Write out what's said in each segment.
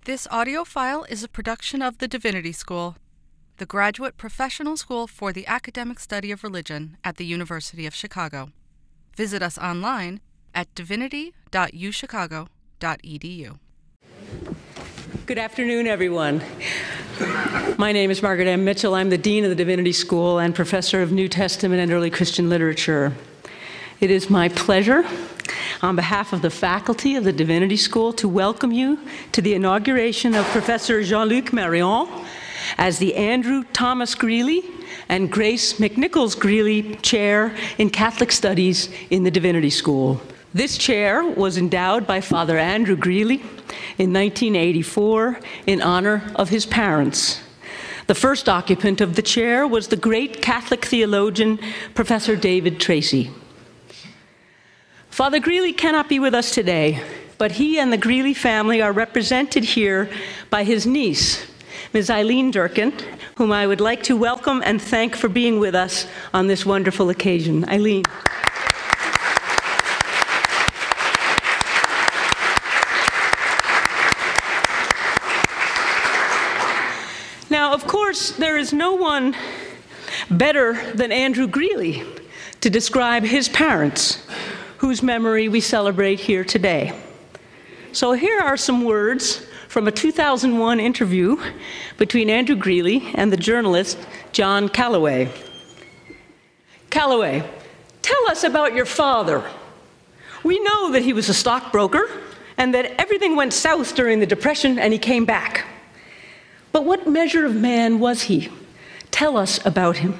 This audio file is a production of the Divinity School, the graduate professional school for the academic study of religion at the University of Chicago. Visit us online at divinity.uchicago.edu. Good afternoon, everyone. My name is Margaret M. Mitchell. I'm the Dean of the Divinity School and Professor of New Testament and Early Christian Literature. It is my pleasure, on behalf of the faculty of the Divinity School, to welcome you to the inauguration of Professor Jean-Luc Marion as the Andrew Thomas Greeley and Grace McNichols Greeley Chair in Catholic Studies in the Divinity School. This chair was endowed by Father Andrew Greeley in 1984 in honor of his parents. The first occupant of the chair was the great Catholic theologian, Professor David Tracy. Father Greeley cannot be with us today, but he and the Greeley family are represented here by his niece, Ms. Eileen Durkin, whom I would like to welcome and thank for being with us on this wonderful occasion. Eileen. Now, of course, there is no one better than Andrew Greeley to describe his parents, whose memory we celebrate here today. So here are some words from a 2001 interview between Andrew Greeley and the journalist John Calloway. Calloway, tell us about your father. We know that he was a stockbroker and that everything went south during the Depression and he came back. But what measure of man was he? Tell us about him.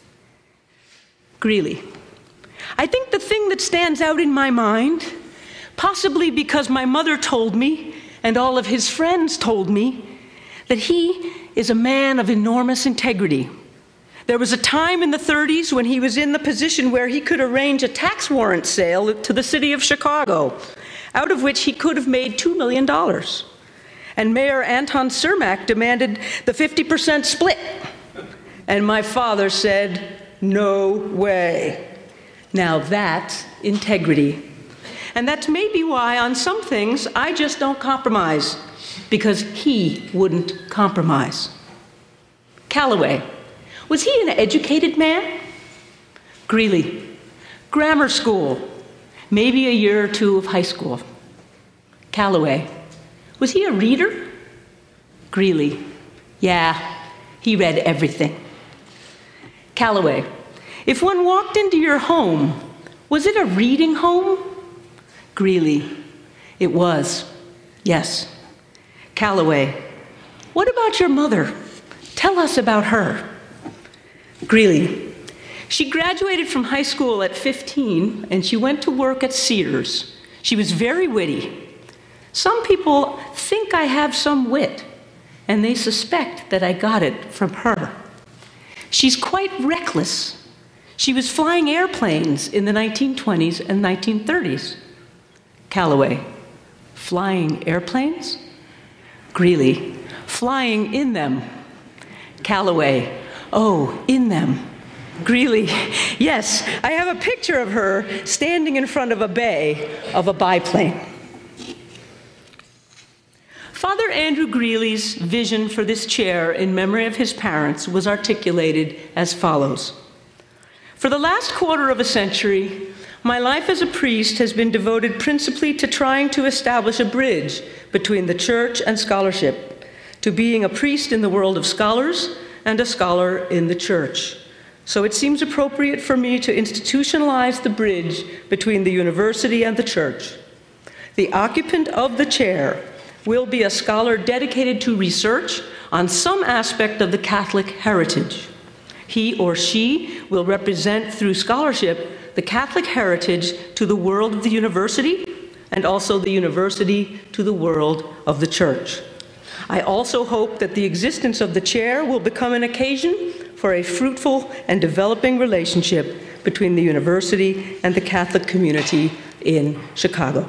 Greeley, I think the thing that stands out in my mind, possibly because my mother told me and all of his friends told me, that he is a man of enormous integrity. There was a time in the 30s when he was in the position where he could arrange a tax warrant sale to the city of Chicago, out of which he could have made $2 million. And Mayor Anton Cermak demanded the 50% split. And my father said, no way. Now that's integrity. And that's maybe why on some things I just don't compromise, because he wouldn't compromise. Calloway, was he an educated man? Greeley, grammar school, maybe a year or two of high school. Calloway, was he a reader? Greeley, yeah, he read everything. Calloway, if one walked into your home, was it a reading home? Greeley, it was, yes. Calloway, what about your mother? Tell us about her. Greeley, she graduated from high school at 15 and she went to work at Sears. She was very witty. Some people think I have some wit, and they suspect that I got it from her. She's quite reckless. She was flying airplanes in the 1920s and 1930s. Calloway, flying airplanes? Greeley, flying in them. Calloway, oh, in them. Greeley, yes, I have a picture of her standing in front of a bay of a biplane. Father Andrew Greeley's vision for this chair in memory of his parents was articulated as follows. For the last quarter of a century, my life as a priest has been devoted principally to trying to establish a bridge between the church and scholarship, to being a priest in the world of scholars and a scholar in the church. So it seems appropriate for me to institutionalize the bridge between the university and the church. The occupant of the chair will be a scholar dedicated to research on some aspect of the Catholic heritage. He or she will represent through scholarship the Catholic heritage to the world of the university and also the university to the world of the church. I also hope that the existence of the chair will become an occasion for a fruitful and developing relationship between the university and the Catholic community in Chicago.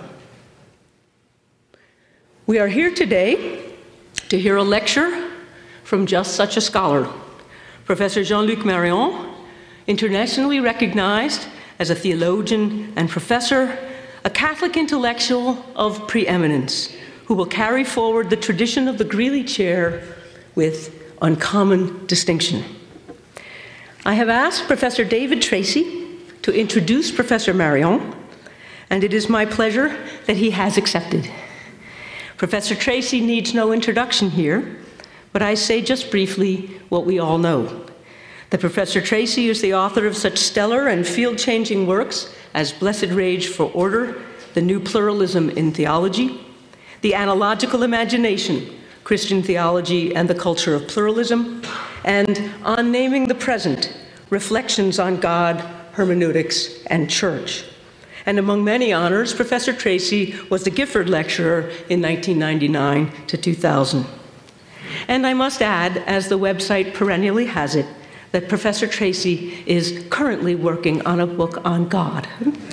We are here today to hear a lecture from just such a scholar, Professor Jean-Luc Marion, internationally recognized as a theologian and professor, a Catholic intellectual of preeminence, who will carry forward the tradition of the Greeley Chair with uncommon distinction. I have asked Professor David Tracy to introduce Professor Marion, and it is my pleasure that he has accepted. Professor Tracy needs no introduction here, but I say just briefly what we all know. That Professor Tracy is the author of such stellar and field-changing works as Blessed Rage for Order, The New Pluralism in Theology, The Analogical Imagination, Christian Theology and the Culture of Pluralism, and On Naming the Present, Reflections on God, Hermeneutics, and Church. And among many honors, Professor Tracy was the Gifford Lecturer in 1999 to 2000. And I must add, as the website perennially has it, that Professor Tracy is currently working on a book on God.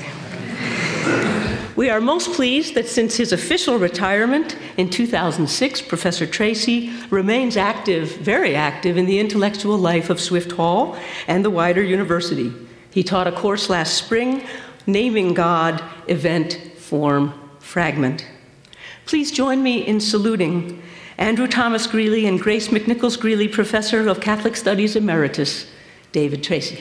We are most pleased that since his official retirement in 2006, Professor Tracy remains active, very active, in the intellectual life of Swift Hall and the wider university. He taught a course last spring, Naming God, Event, Form, Fragment. Please join me in saluting Andrew Thomas Greeley and Grace McNichols Greeley Professor of Catholic Studies Emeritus, David Tracy.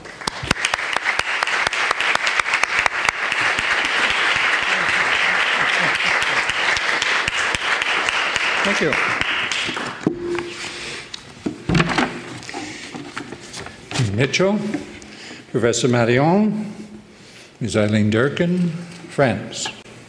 Thank you. Mitchell, Professor Marion, Ms. Eileen Durkin, friends.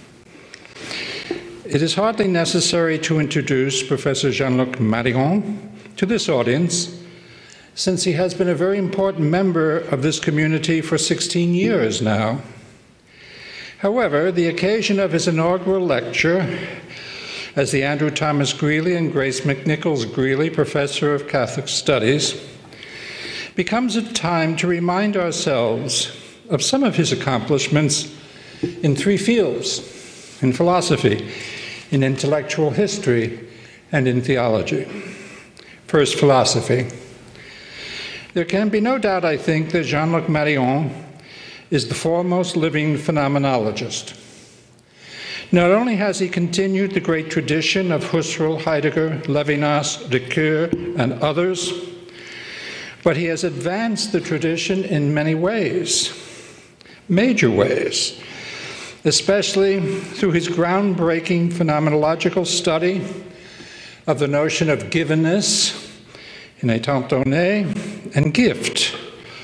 It is hardly necessary to introduce Professor Jean-Luc Marion to this audience, since he has been a very important member of this community for 16 years now. However, the occasion of his inaugural lecture as the Andrew Thomas Greeley and Grace McNichols Greeley Professor of Catholic Studies becomes a time to remind ourselves of some of his accomplishments in three fields: in philosophy, in intellectual history, and in theology. First, philosophy. There can be no doubt, I think, that Jean-Luc Marion is the foremost living phenomenologist. Not only has he continued the great tradition of Husserl, Heidegger, Levinas, Ricoeur, and others, but he has advanced the tradition in many ways, major ways, especially through his groundbreaking phenomenological study of the notion of givenness in étant donné and gift,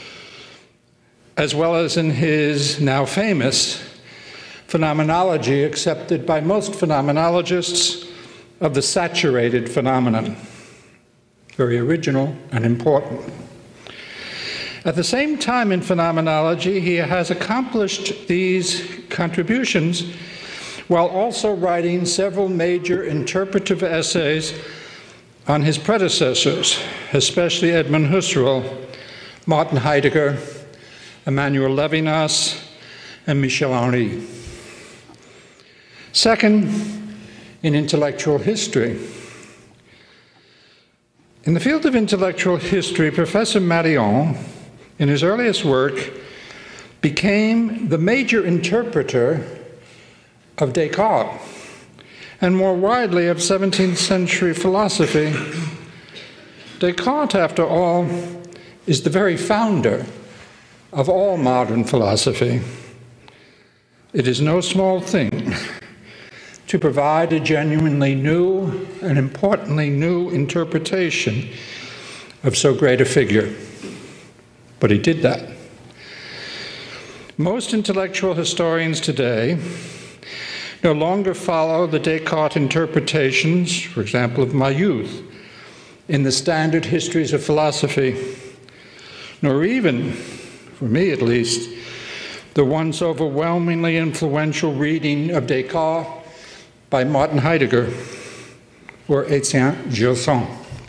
as well as in his now famous phenomenology accepted by most phenomenologists of the saturated phenomenon. Very original and important. At the same time, in phenomenology, he has accomplished these contributions while also writing several major interpretive essays on his predecessors, especially Edmund Husserl, Martin Heidegger, Emmanuel Levinas, and Michel Henry. Second, in intellectual history. In the field of intellectual history, Professor Marion, in his earliest work, became the major interpreter of Descartes, and more widely of 17th century philosophy. Descartes, after all, is the very founder of all modern philosophy. It is no small thing to provide a genuinely new and importantly new interpretation of so great a figure. But he did that. Most intellectual historians today no longer follow the Descartes interpretations, for example, of my youth, in the standard histories of philosophy, nor even, for me at least, the once overwhelmingly influential reading of Descartes by Martin Heidegger or Etienne Gilson.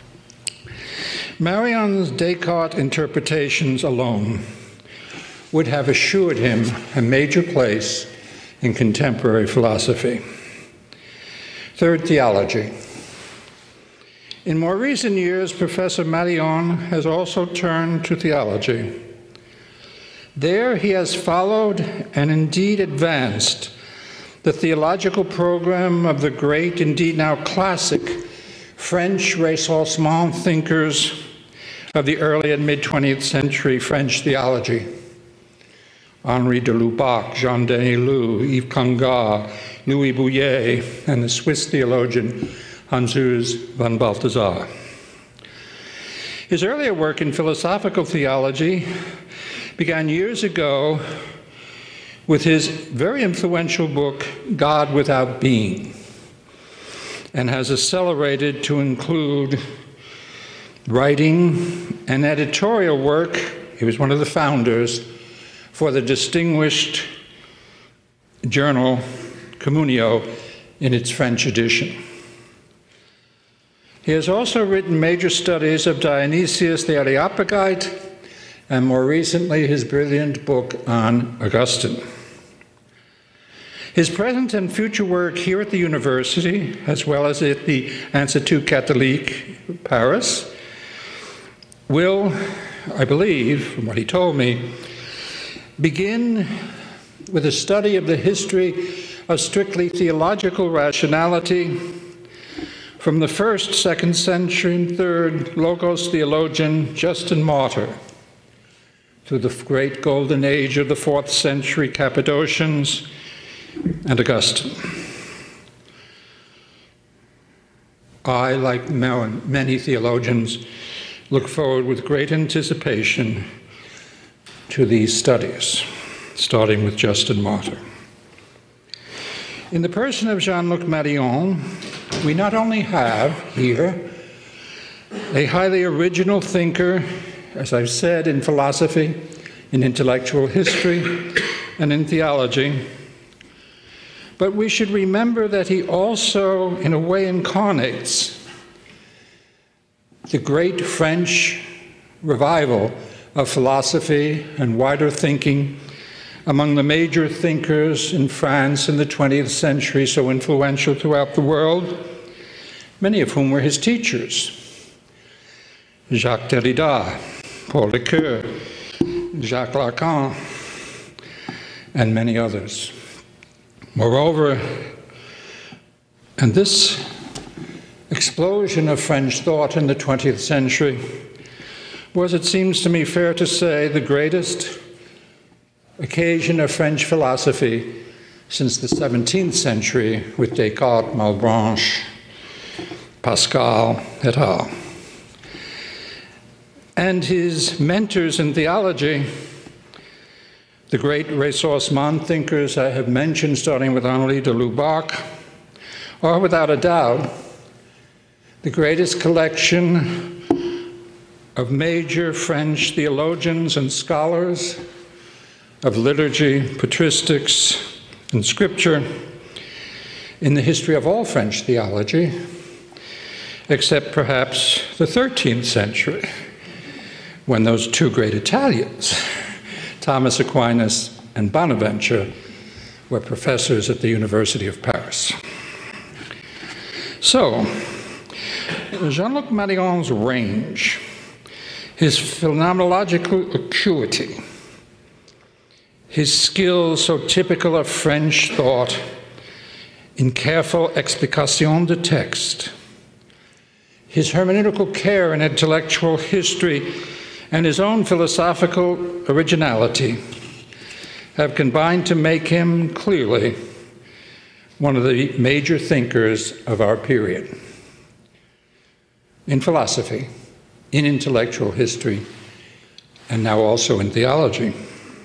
Marion's Descartes interpretations alone would have assured him a major place in contemporary philosophy. Third, theology. In more recent years, Professor Marion has also turned to theology. There he has followed and indeed advanced the theological program of the great, indeed now classic, French Ressourcement thinkers of the early and mid-20th century French theology. Henri de Lubac, Jean-Denis Lou, Yves Congar, Louis Bouillet, and the Swiss theologian Hans-Urs von Balthasar. His earlier work in philosophical theology began years ago with his very influential book, God Without Being, and has accelerated to include writing and editorial work. He was one of the founders for the distinguished journal Communio in its French edition. He has also written major studies of Dionysius the Areopagite, and more recently his brilliant book on Augustine. His present and future work here at the university, as well as at the Institut Catholique Paris, will, I believe, from what he told me, begin with a study of the history of strictly theological rationality from the 1st, 2nd century, and 3rd Logos theologian Justin Martyr through the great golden age of the 4th century Cappadocians and Augustine. I, like many theologians, look forward with great anticipation to these studies, starting with Justin Martyr. In the person of Jean-Luc Marion, we not only have here a highly original thinker, as I've said, in philosophy, in intellectual history, and in theology, but we should remember that he also, in a way, incarnates the great French revival of philosophy and wider thinking among the major thinkers in France in the 20th century, so influential throughout the world, many of whom were his teachers. Jacques Derrida, Paul Ricoeur, Jacques Lacan, and many others. Moreover, and this explosion of French thought in the 20th century was, it seems to me fair to say, the greatest occasion of French philosophy since the 17th century with Descartes, Malebranche, Pascal, et al. And his mentors in theology, the great ressourcement thinkers I have mentioned, starting with Henri de Lubac, are without a doubt the greatest collection of major French theologians and scholars of liturgy, patristics, and scripture in the history of all French theology, except perhaps the 13th century, when those two great Italians, Thomas Aquinas and Bonaventure, were professors at the University of Paris. So, Jean-Luc Marion's range, his phenomenological acuity, his skill so typical of French thought in careful explication de texte, his hermeneutical care in intellectual history, and his own philosophical originality have combined to make him clearly one of the major thinkers of our period in philosophy, in intellectual history, and now also in theology.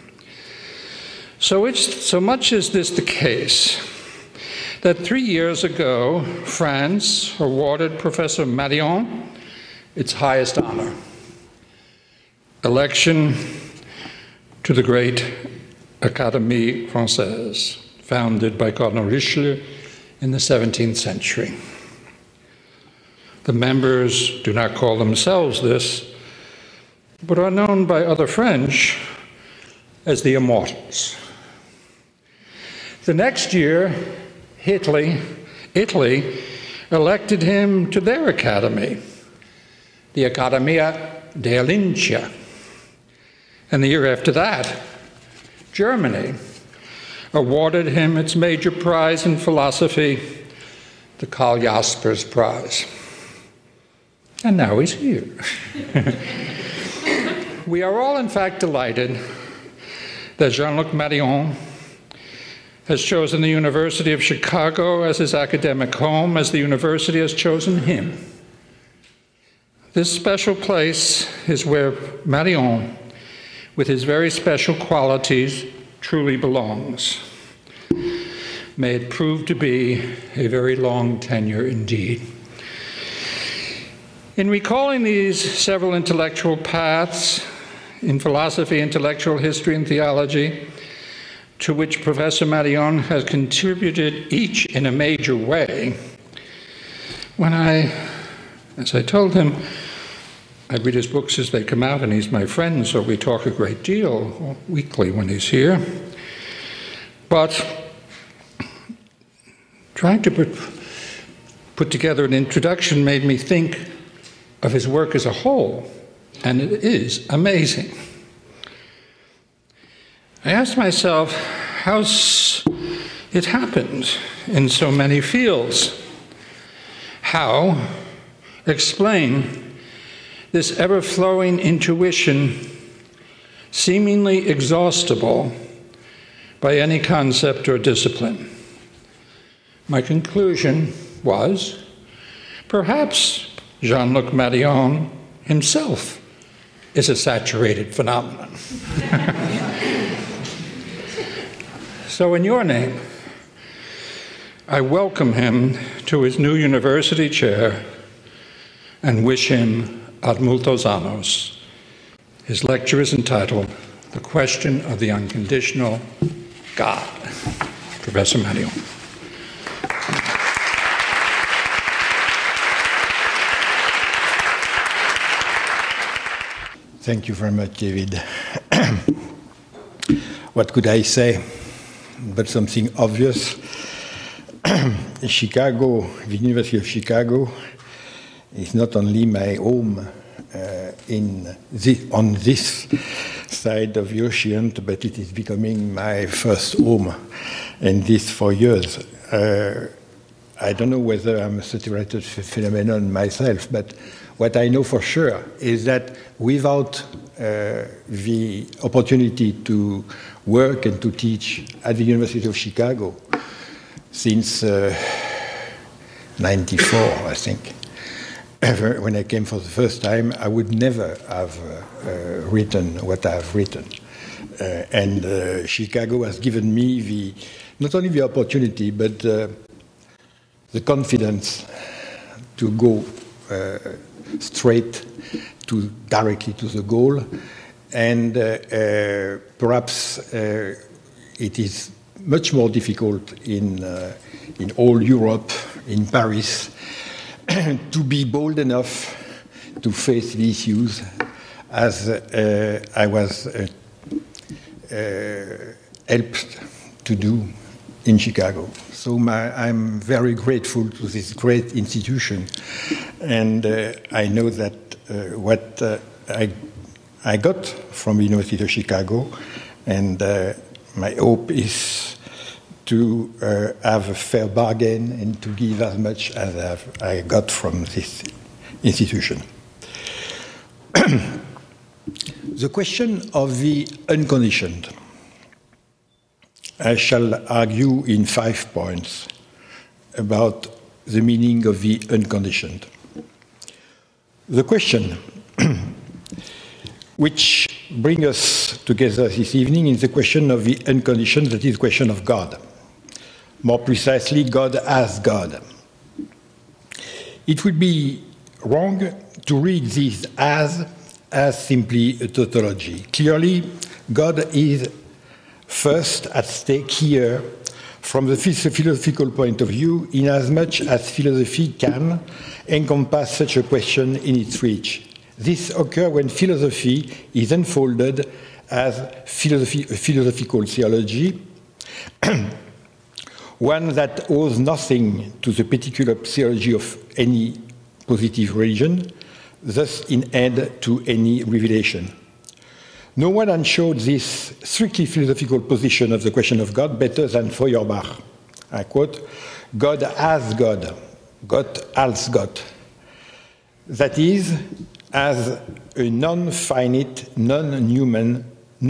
So much is this the case that 3 years ago, France awarded Professor Marion its highest honor, election to the great Académie Française, founded by Cardinal Richelieu in the 17th century. The members do not call themselves this, but are known by other French as the Immortals. The next year, Italy elected him to their academy, the Accademia dei Lincei. And the year after that, Germany awarded him its major prize in philosophy, the Karl Jaspers Prize. And now he's here. We are all, in fact, delighted that Jean-Luc Marion has chosen the University of Chicago as his academic home, as the university has chosen him. This special place is where Marion, with his very special qualities, truly belongs. May it prove to be a very long tenure indeed. In recalling these several intellectual paths in philosophy, intellectual history, and theology, to which Professor Marion has contributed each in a major way, as I told him, I read his books as they come out, and he's my friend, so we talk a great deal weekly when he's here. But trying to put together an introduction made me think of his work as a whole, and it is amazing. I asked myself how it happened in so many fields. How explain this ever-flowing intuition, seemingly exhaustible by any concept or discipline? My conclusion was, perhaps Jean-Luc Marion himself is a saturated phenomenon. So in your name, I welcome him to his new university chair and wish him ad multos annos. His lecture is entitled, The Question of the Unconditional God. Professor Marion. Thank you very much, David. What could I say but something obvious? Chicago, the University of Chicago, is not only my home on this side of the ocean, but it is becoming my first home, and this for years. I don't know whether I'm a saturated phenomenon myself, but what I know for sure is that without the opportunity to work and to teach at the University of Chicago since 94, I think, when I came for the first time, I would never have written what I have written. And Chicago has given me not only the opportunity, but the confidence to go straight directly to the goal. And perhaps it is much more difficult in all Europe, in Paris, to be bold enough to face the issues as I was helped to do in Chicago. So I'm very grateful to this great institution, and I know that what I got from the University of Chicago, and my hope is to have a fair bargain and to give as much as I got from this institution. The question of the unconditioned. I shall argue in 5 points about the meaning of the unconditioned. The question which brings us together this evening is the question of the unconditioned, that is the question of God. More precisely, God as God. It would be wrong to read this as simply a tautology. Clearly, God is first at stake here from the philosophical point of view, inasmuch as philosophy can encompass such a question in its reach. This occurs when philosophy is unfolded as philosophical theology, one that owes nothing to the particular theology of any positive religion, thus in end to any revelation. No one enshowed this strictly philosophical position of the question of God better than Feuerbach. I quote, God as God, God als Gott. That is, as a non-finite, non-human,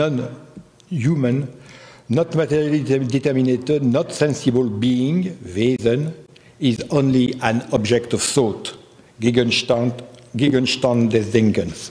not materially determinate, not sensible being, Wesen, is only an object of thought, Gegenstand des Denkens.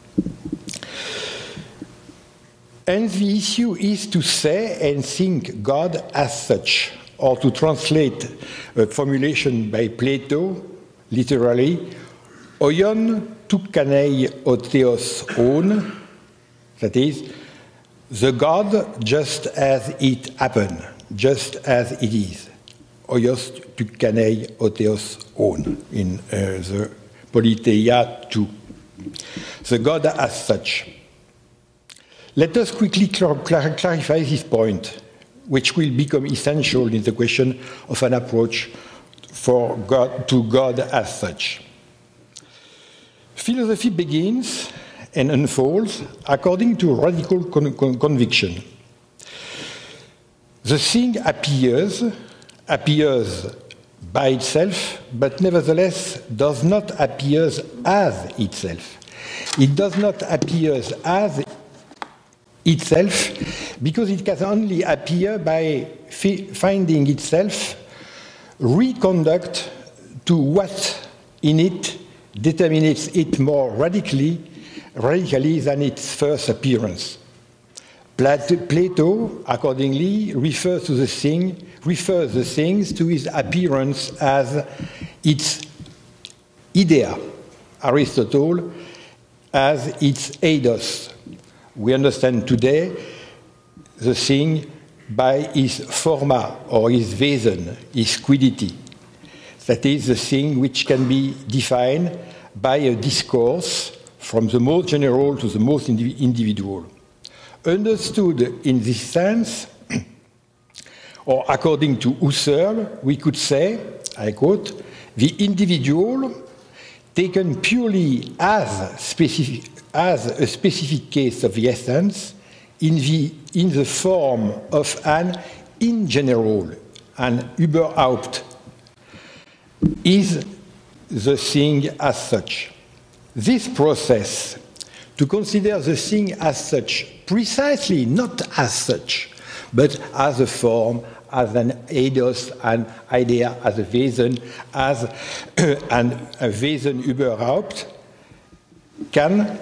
And the issue is to say and think God as such, or to translate a formulation by Plato, literally, oion tou kanei o theos on, that is, the God just as it happened, just as it is. Oios tou kanei o theos on, in the Politeia 2. The God as such. Let us quickly clarify this point, which will become essential in the question of an approach to God as such. Philosophy begins and unfolds according to radical conviction. The thing appears by itself, but nevertheless does not appear as itself. It does not appear as itself because it can only appear by finding itself reconduct to what in it determines it more radically than its first appearance. Plato, accordingly, refers the things to his appearance as its idea, Aristotle as its eidos. We understand today the thing by his forma or his Wesen, his quiddity. That is the thing which can be defined by a discourse from the most general to the most individual. Understood in this sense, or according to Husserl, we could say, I quote, the individual, taken purely as a specific case of the essence, in the form of an in general, an Überhaupt, is the thing as such. This process, to consider the thing as such, precisely not as such, but as a form, as an eidos, an idea, as a Wesen, as a Wesen Überhaupt, can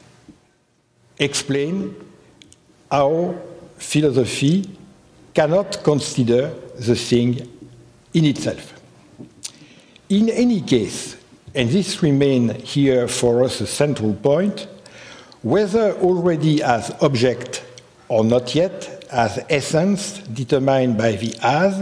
explain how philosophy cannot consider the thing in itself. In any case, and this remains here for us a central point, whether already as object or not yet, as essence determined by the as,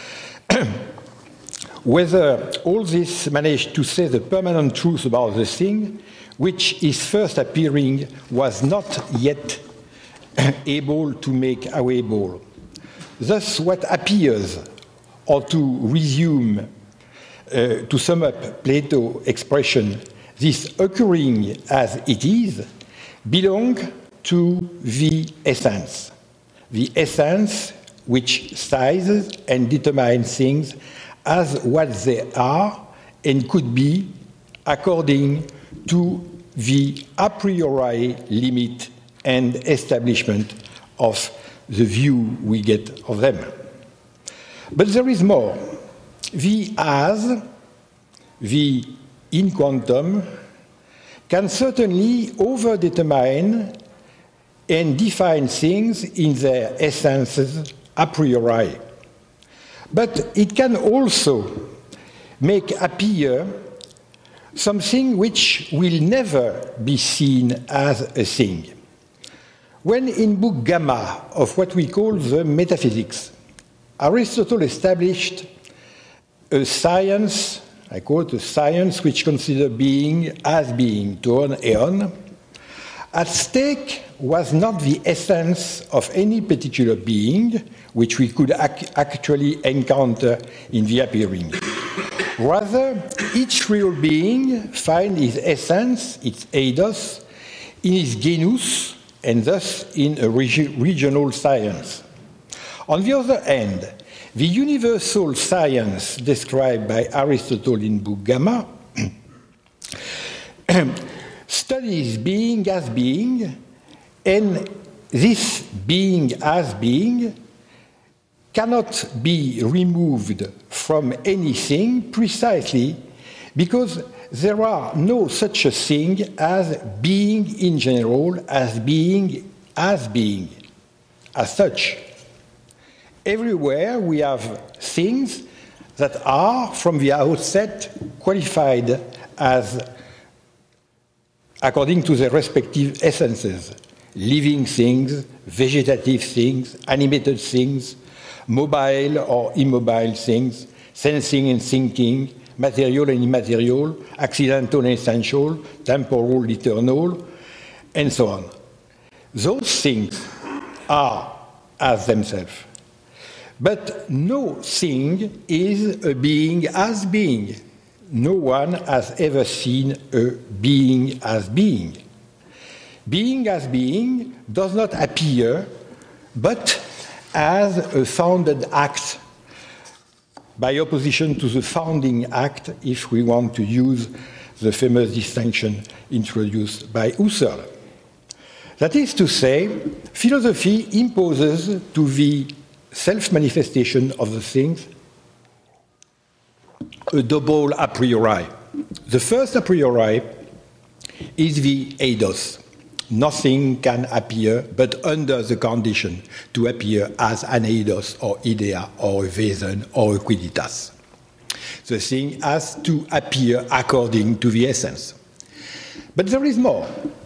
whether all this managed to say the permanent truth about the thing, which is first appearing was not yet able to make awable. Thus, what appears, or to resume, to sum up Plato's expression, this occurring as it is, belong to the essence which sizes and determines things as what they are and could be according to the a priori limit and establishment of the view we get of them. But there is more. The as, the in quantum, can certainly overdetermine and define things in their essences a priori. But it can also make appear something which will never be seen as a thing. When in Book Gamma of what we call the Metaphysics, Aristotle established a science, I quote, a science which considers being as being, ton, eon. At stake was not the essence of any particular being, which we could actually encounter in the appearing. Rather, each real being finds its essence, its eidos, in his genus, and thus in a regional science. On the other hand, the universal science described by Aristotle in Book Gamma studies being as being, and this being as being cannot be removed from anything precisely because there are no such a thing as being in general, as being, as such. Everywhere we have things that are, from the outset, qualified as, according to their respective essences, living things, vegetative things, animated things, mobile or immobile things, sensing and thinking, material and immaterial, accidental and essential, temporal, eternal, and so on. Those things are as themselves. But no thing is a being as being. No one has ever seen a being as being. Being as being does not appear, but as a founded act, by opposition to the founding act, if we want to use the famous distinction introduced by Husserl. That is to say, philosophy imposes to the self-manifestation of the things a double a priori. The first a priori is the eidos. Nothing can appear but under the condition to appear as an eidos or idea or a wesen or a quidditas. The thing has to appear according to the essence. But there is more.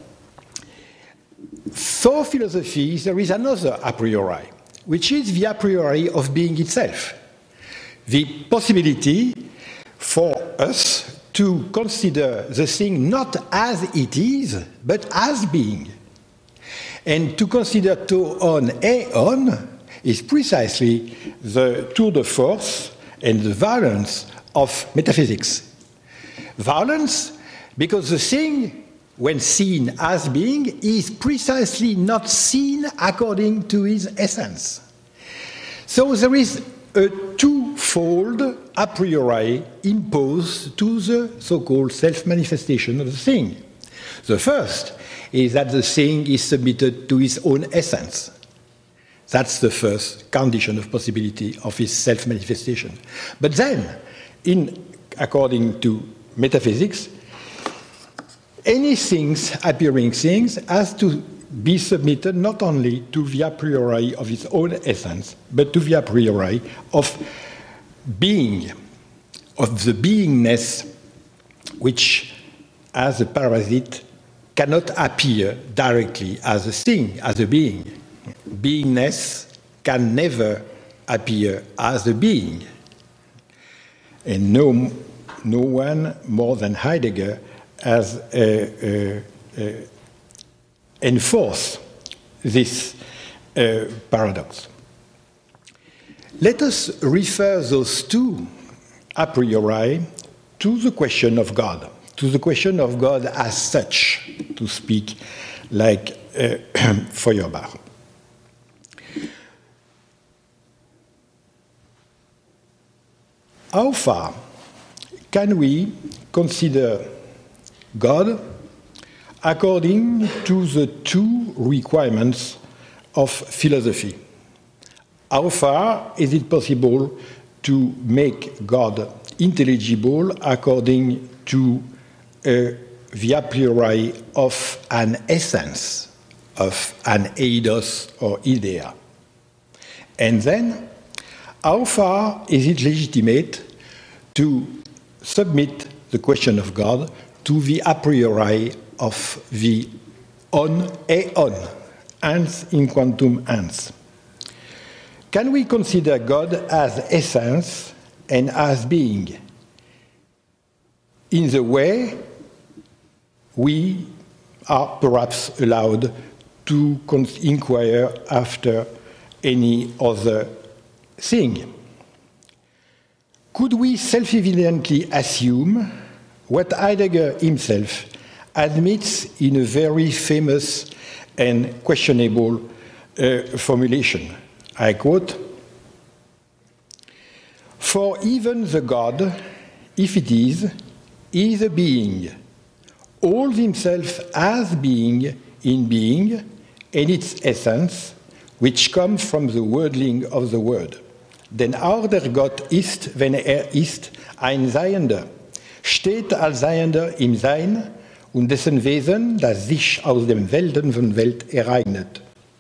For philosophy, there is another a priori, which is the a priori of being itself. The possibility for us to consider the thing not as it is, but as being. And to consider to on eon is precisely the tour de force and the violence of metaphysics. Violence, because the thing, when seen as being, is precisely not seen according to its essence. So there is a twofold a priori imposed to the so-called self-manifestation of the thing. The first is that the thing is submitted to its own essence. That's the first condition of possibility of its self-manifestation. But then, according to metaphysics, any things, appearing things, has to be submitted not only to the a priori of its own essence, but to the a priori of being, of the beingness, which, as a parasite, cannot appear directly as a thing, as a being. Beingness can never appear as a being. And no one more than Heidegger has enforced this paradox. Let us refer those two a priori to the question of God, as such, to speak like Feuerbach. How far can we consider God according to the two requirements of philosophy? How far is it possible to make God intelligible according to the a priori of an essence, of an eidos or idea? And then, how far is it legitimate to submit the question of God to the a priori of the on eon, ens in quantum ens? Can we consider God as essence and as being in the way we are perhaps allowed to inquire after any other thing? Could we self-evidently assume what Heidegger himself admits in a very famous and questionable formulation. I quote, "For even the God, if it is a being, holds himself as being in being, and its essence, which comes from the wordling of the word. Denn auch der Gott ist, wenn ist, ein Seiender, steht als Seiender im Sein und dessen Wesen, das sich aus dem Welten von Welt ereignet."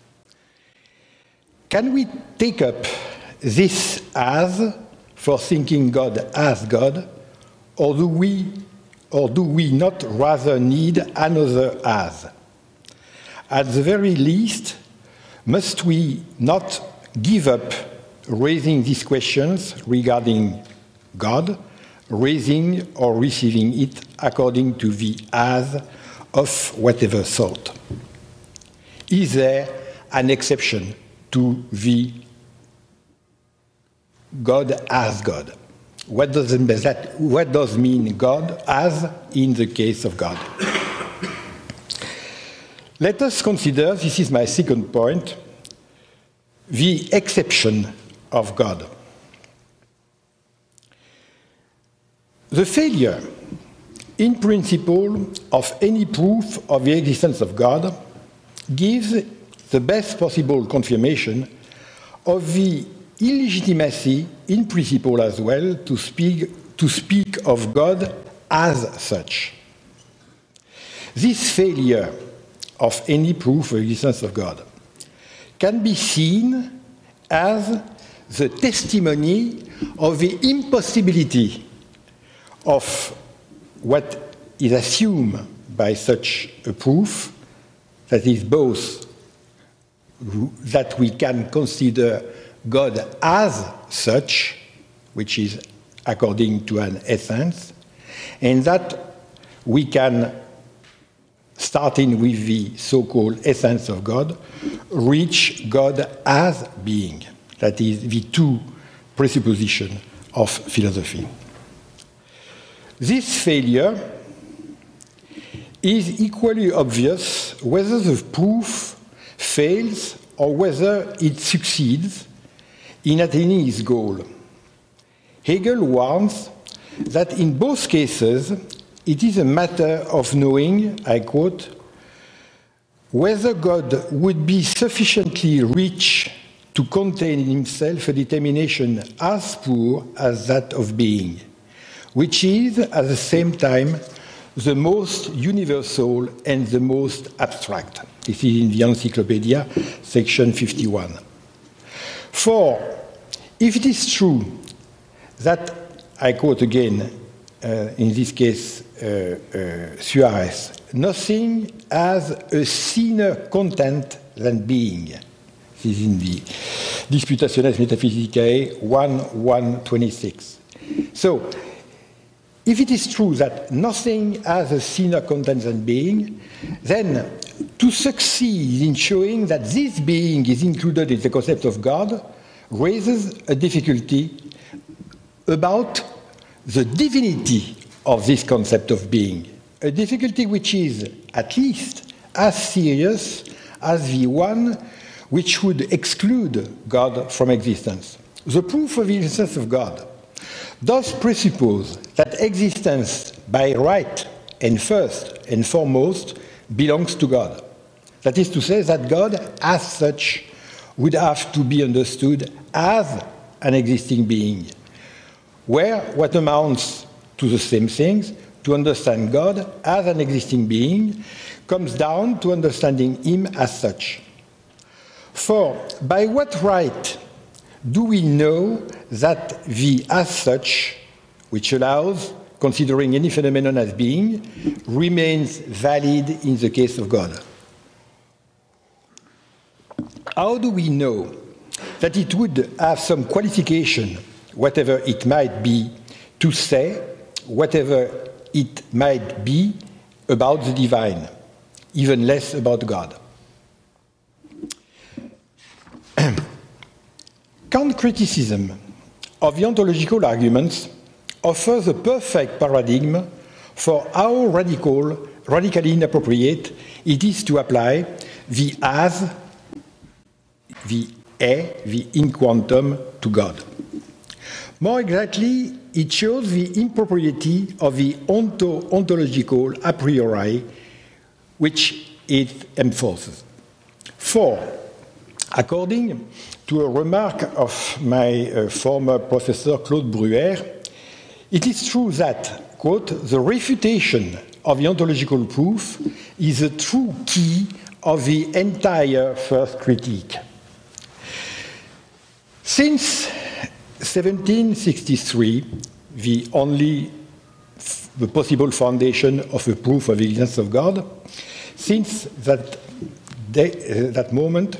Can we take up this as for thinking God as God, or do we not rather need another as? At the very least, must we not give up raising these questions regarding God, raising or receiving it according to the as of whatever sort? Is there an exception to the God as God? What does mean God as in the case of God? Let us consider, this is my second point, the exception of God. The failure, in principle, of any proof of the existence of God gives the best possible confirmation of the illegitimacy, in principle as well, to speak of God as such. This failure of any proof of the existence of God can be seen as the testimony of the impossibility of what is assumed by such a proof, that is both that we can consider God as such, which is according to an essence, and that we can, starting with the so-called essence of God, reach God as being. That is the two presuppositions of philosophy. This failure is equally obvious whether the proof fails or whether it succeeds in attaining its goal. Hegel warns that in both cases it is a matter of knowing, I quote, whether God would be sufficiently rich to contain in himself a determination as poor as that of being, which is at the same time the most universal and the most abstract. This is in the Encyclopedia, section 51. For if it is true that, I quote again, in this case, Suarez, nothing has a thinner content than being. This is in the Disputationes Metaphysicae 1:126. So, if it is true that nothing has a thinner content than being, then to succeed in showing that this being is included in the concept of God raises a difficulty about the divinity of this concept of being, a difficulty which is at least as serious as the one which would exclude God from existence. The proof of the existence of God does presuppose that existence by right and first and foremost belongs to God. That is to say that God as such would have to be understood as an existing being, where what amounts to the same things, to understand God as an existing being, comes down to understanding him as such. For by what right do we know that the as such, which allows considering any phenomenon as being, remains valid in the case of God? How do we know that it would have some qualification, whatever it might be, to say whatever it might be about the divine, even less about God? Kant's criticism of the ontological arguments offers a perfect paradigm for how radical radically inappropriate it is to apply the as, the the in quantum to God. More exactly, it shows the impropriety of the ontological a priori which it enforces. For, according to a remark of my former professor Claude Bruer, it is true that, quote, the refutation of the ontological proof is a true key of the entire first critique. Since 1763, the possible foundation of a proof of the existence of God, since that moment,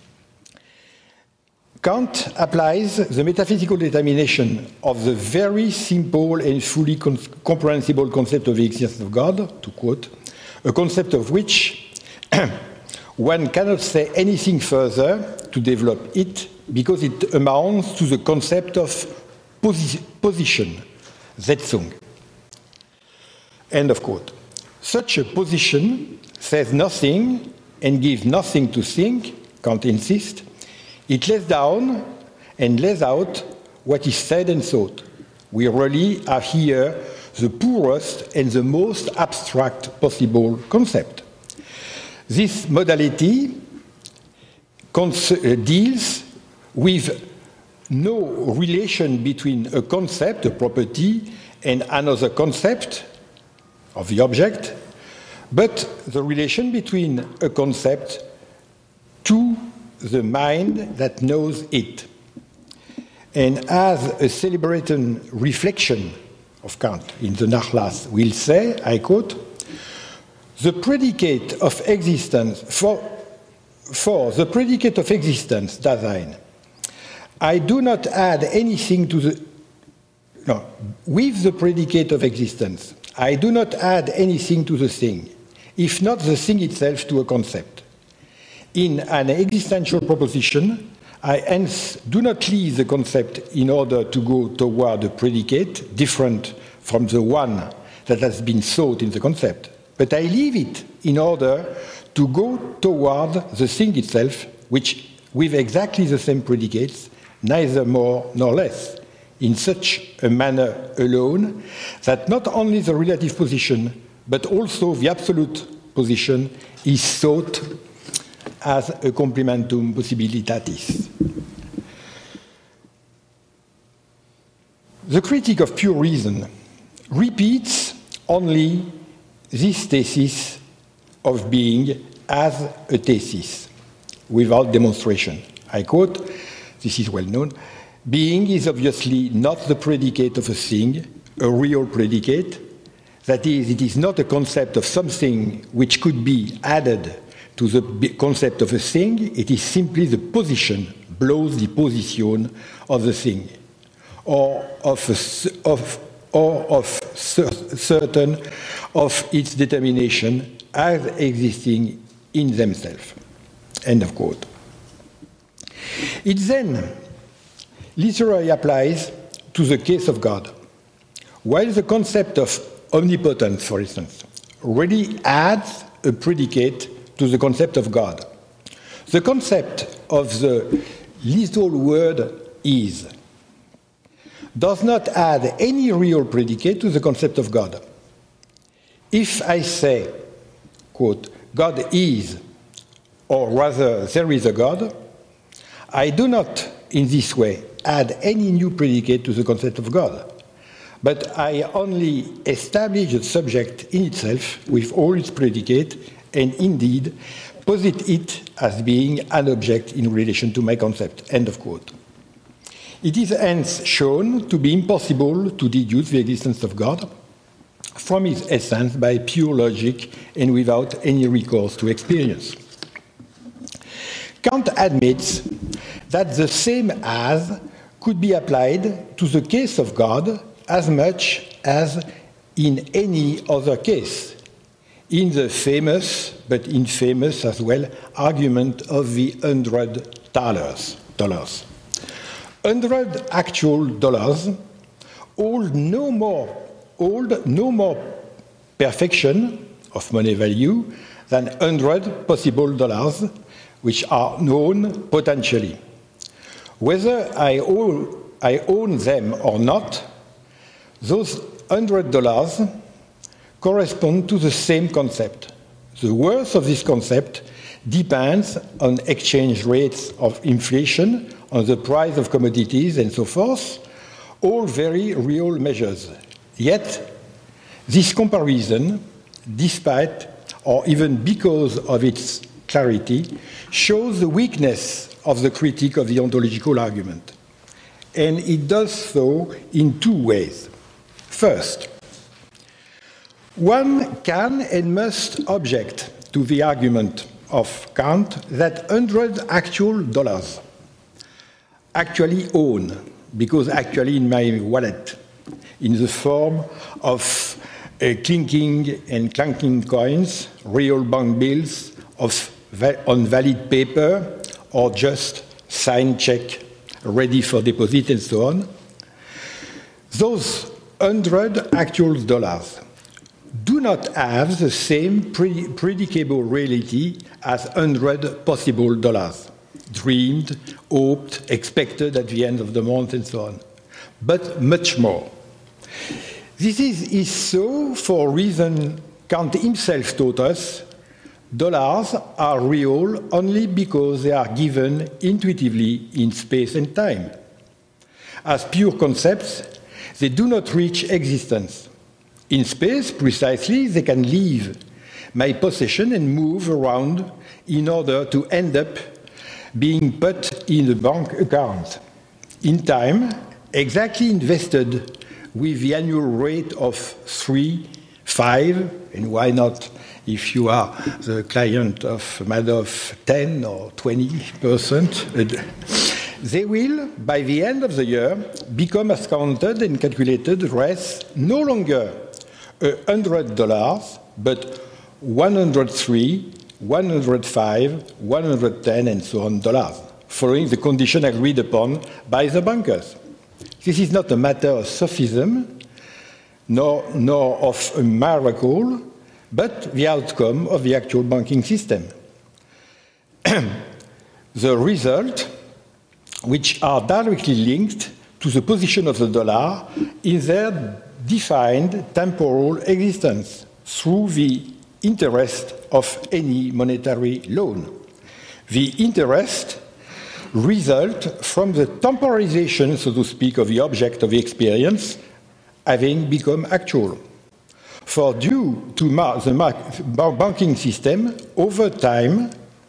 Kant applies the metaphysical determination of the very simple and fully comprehensible concept of the existence of God, to quote, a concept of which one cannot say anything further to develop it because it amounts to the concept of position, Setzung. End of quote. Such a position says nothing and gives nothing to think, Kant insists. It lays down and lays out what is said and thought. We really are here the poorest and the most abstract possible concept. This modality deals with no relation between a concept, a property, and another concept of the object, but the relation between a concept to the mind that knows it. And as a celebrated reflection of Kant in the Nachlass will say, I quote, the predicate of existence, for the predicate of existence, Dasein, I do not add anything to the, no, with the predicate of existence, I do not add anything to the thing, if not the thing itself to a concept. In an existential proposition, I hence do not leave the concept in order to go toward a predicate different from the one that has been sought in the concept, but I leave it in order to go toward the thing itself, which with exactly the same predicates, neither more nor less, in such a manner alone that not only the relative position, but also the absolute position is sought as a complementum possibilitatis. The critique of pure reason repeats only this thesis of being as a thesis, without demonstration. I quote, this is well known, being is obviously not the predicate of a thing, a real predicate. That is, it is not a concept of something which could be added to the concept of a thing, it is simply the position, blows the position of the thing, or of certain of its determination as existing in themselves. End of quote. It then literally applies to the case of God. While the concept of omnipotence, for instance, already adds a predicate to the concept of God. The concept of the little word is does not add any real predicate to the concept of God. If I say, quote, God is, or rather there is a God, I do not in this way add any new predicate to the concept of God, but I only establish the subject in itself with all its predicate and indeed posit it as being an object in relation to my concept, end of quote. It is hence shown to be impossible to deduce the existence of God from its essence by pure logic and without any recourse to experience. Kant admits that the same as could be applied to the case of God as much as in any other case, in the famous, but infamous as well, argument of the $100. 100 actual dollars hold no more perfection of money value than 100 possible dollars, which are known potentially. Whether I own them or not, those $100 correspond to the same concept. The worth of this concept depends on exchange rates of inflation, on the price of commodities, and so forth, all very real measures. Yet, this comparison, despite or even because of its clarity, shows the weakness of the critique of the ontological argument. And it does so in two ways. First, one can and must object to the argument of Kant that 100 actual dollars actually own, because actually in my wallet, in the form of clinking and clanking coins, real bank bills on valid paper, or just signed check ready for deposit and so on. Those 100 actual dollars do not have the same predicable reality as 100 possible dollars, dreamed, hoped, expected at the end of the month, and so on, but much more. This is so for a reason Kant himself taught us. Dollars are real only because they are given intuitively in space and time. As pure concepts, they do not reach existence. In space, precisely, they can leave my possession and move around in order to end up being put in the bank account. In time, exactly invested with the annual rate of 3, 5, and why not, if you are the client of Madoff, 10 or 20%, they will, by the end of the year, become as counted and calculated as no longer $100, but 103, 105, 110, and so on dollars, following the condition agreed upon by the bankers. This is not a matter of sophism, nor of a miracle, but the outcome of the actual banking system. The result, which are directly linked to the position of the dollar in their defined temporal existence through the interest of any monetary loan. The interest result from the temporization, so to speak, of the object of the experience having become actual. For due to the banking system, over time,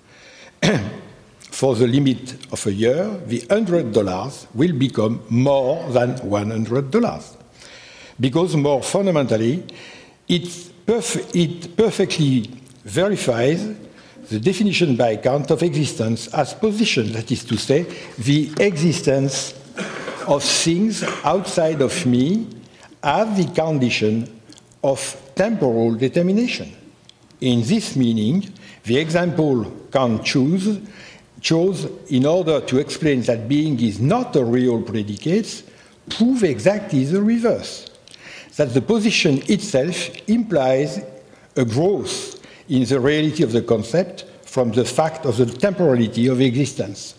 for the limit of a year, the $100 will become more than $100. Because more fundamentally, it perfectly verifies the definition by Kant of existence as position, that is to say, the existence of things outside of me as the condition of temporal determination. In this meaning, the example Kant chose in order to explain that being is not a real predicate, prove exactly the reverse, that the position itself implies a growth in the reality of the concept from the fact of the temporality of existence.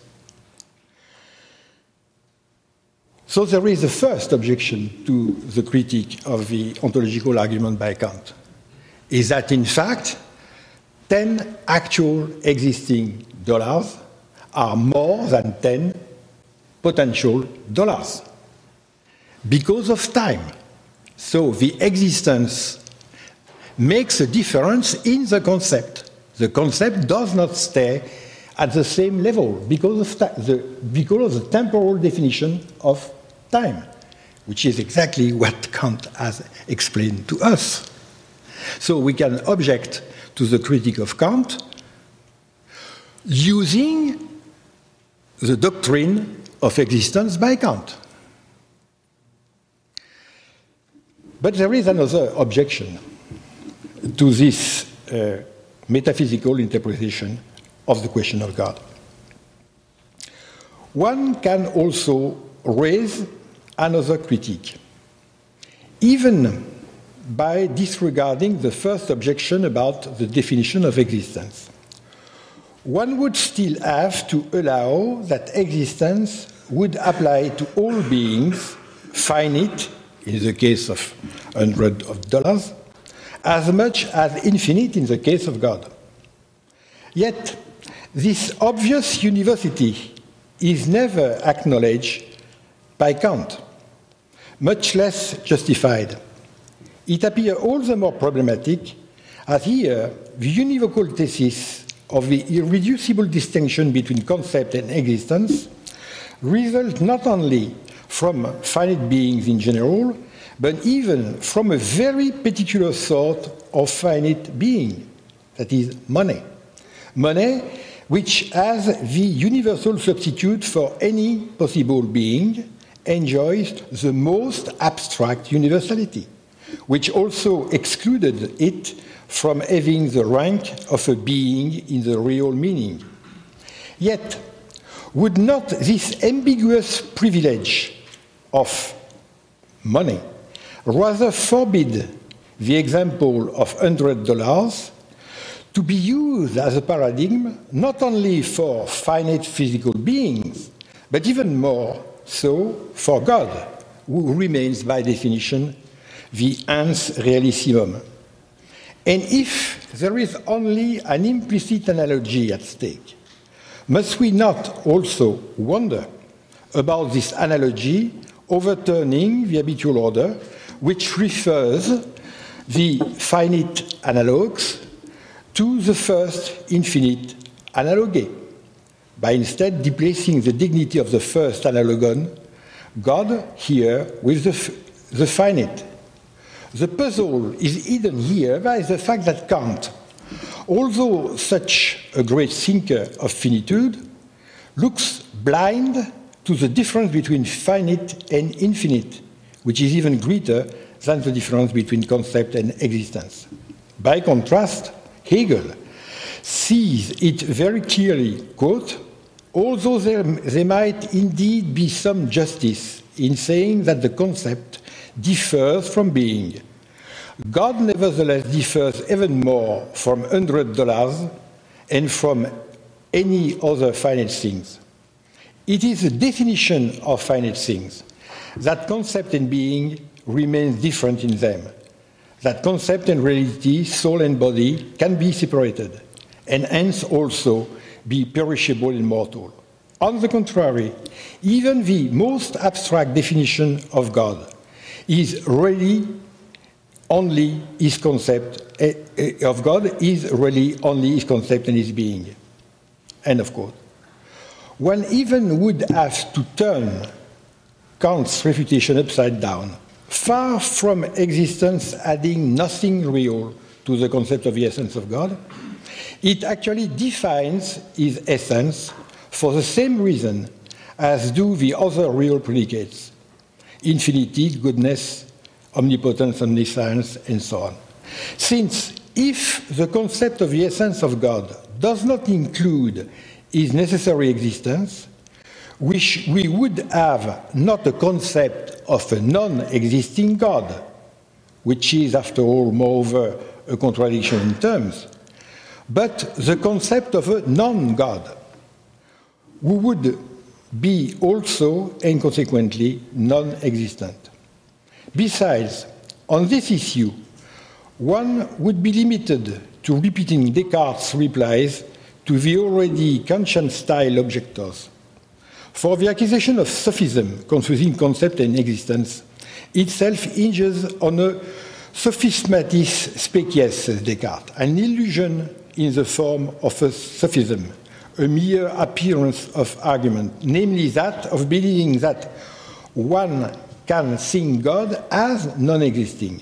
So there is a first objection to the critique of the ontological argument by Kant, is that in fact 10 actual existing dollars are more than 10 potential dollars because of time. So the existence makes a difference in the concept. The concept does not stay at the same level because of the temporal definition of time, which is exactly what Kant has explained to us. So we can object to the critique of Kant using the doctrine of existence by Kant. But there is another objection to this metaphysical interpretation of the question of God. One can also raise another critique. Even by disregarding the first objection about the definition of existence. One would still have to allow that existence would apply to all beings, finite, in the case of $100, as much as infinite in the case of God. Yet, this obvious universality is never acknowledged by Kant, much less justified. It appears all the more problematic as here the univocal thesis of the irreducible distinction between concept and existence results not only from finite beings in general, but even from a very particular sort of finite being, that is, money. Money, which as the universal substitute for any possible being, enjoys the most abstract universality, which also excluded it from having the rank of a being in the real meaning. Yet, would not this ambiguous privilege of money rather forbid the example of $100 to be used as a paradigm not only for finite physical beings, but even more so for God, who remains by definition the ens realissimum? And if there is only an implicit analogy at stake, must we not also wonder about this analogy overturning the habitual order, which refers the finite analogues to the first infinite analogue, by instead displacing the dignity of the first analogon, God here with the finite? The puzzle is hidden here by the fact that Kant, although such a great thinker of finitude, looks blind to the difference between finite and infinite, which is even greater than the difference between concept and existence. By contrast, Hegel sees it very clearly, quote, although there might indeed be some justice in saying that the concept differs from being, God nevertheless differs even more from $100 and from any other finite things. It is the definition of finite things, that concept and being remain different in them, that concept and reality, soul and body, can be separated, and hence also be perishable and mortal. On the contrary, even the most abstract definition of God is really only his concept of God is really only his concept and his being. End of quote. One even would have to turn Kant's refutation upside down. Far from existence adding nothing real to the concept of the essence of God, it actually defines his essence for the same reason as do the other real predicates: infinity, goodness, omnipotence, omniscience, and so on. Since if the concept of the essence of God does not include his necessary existence, we would have not a concept of a non-existing God, which is, after all, moreover, a contradiction in terms, but the concept of a non-God, who would be also, and consequently, non-existent. Besides, on this issue, one would be limited to repeating Descartes' replies to the already Kantian-style objectors. For the accusation of sophism, confusing concept and existence, itself hinges on a sophismatis species, says Descartes, an illusion in the form of a sophism, a mere appearance of argument, namely that of believing that one can think God as non-existing.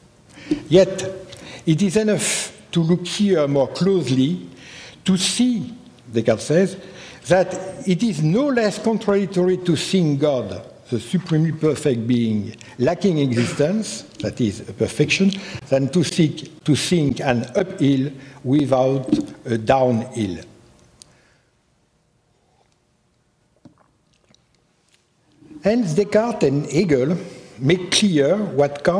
Yet, it is enough to look here more closely to see, Descartes says, that it is no less contradictory to think God, the supremely perfect being, lacking existence, that is, a perfection, than to think an uphill without a downhill. Hence, Descartes and Hegel make clear what Kant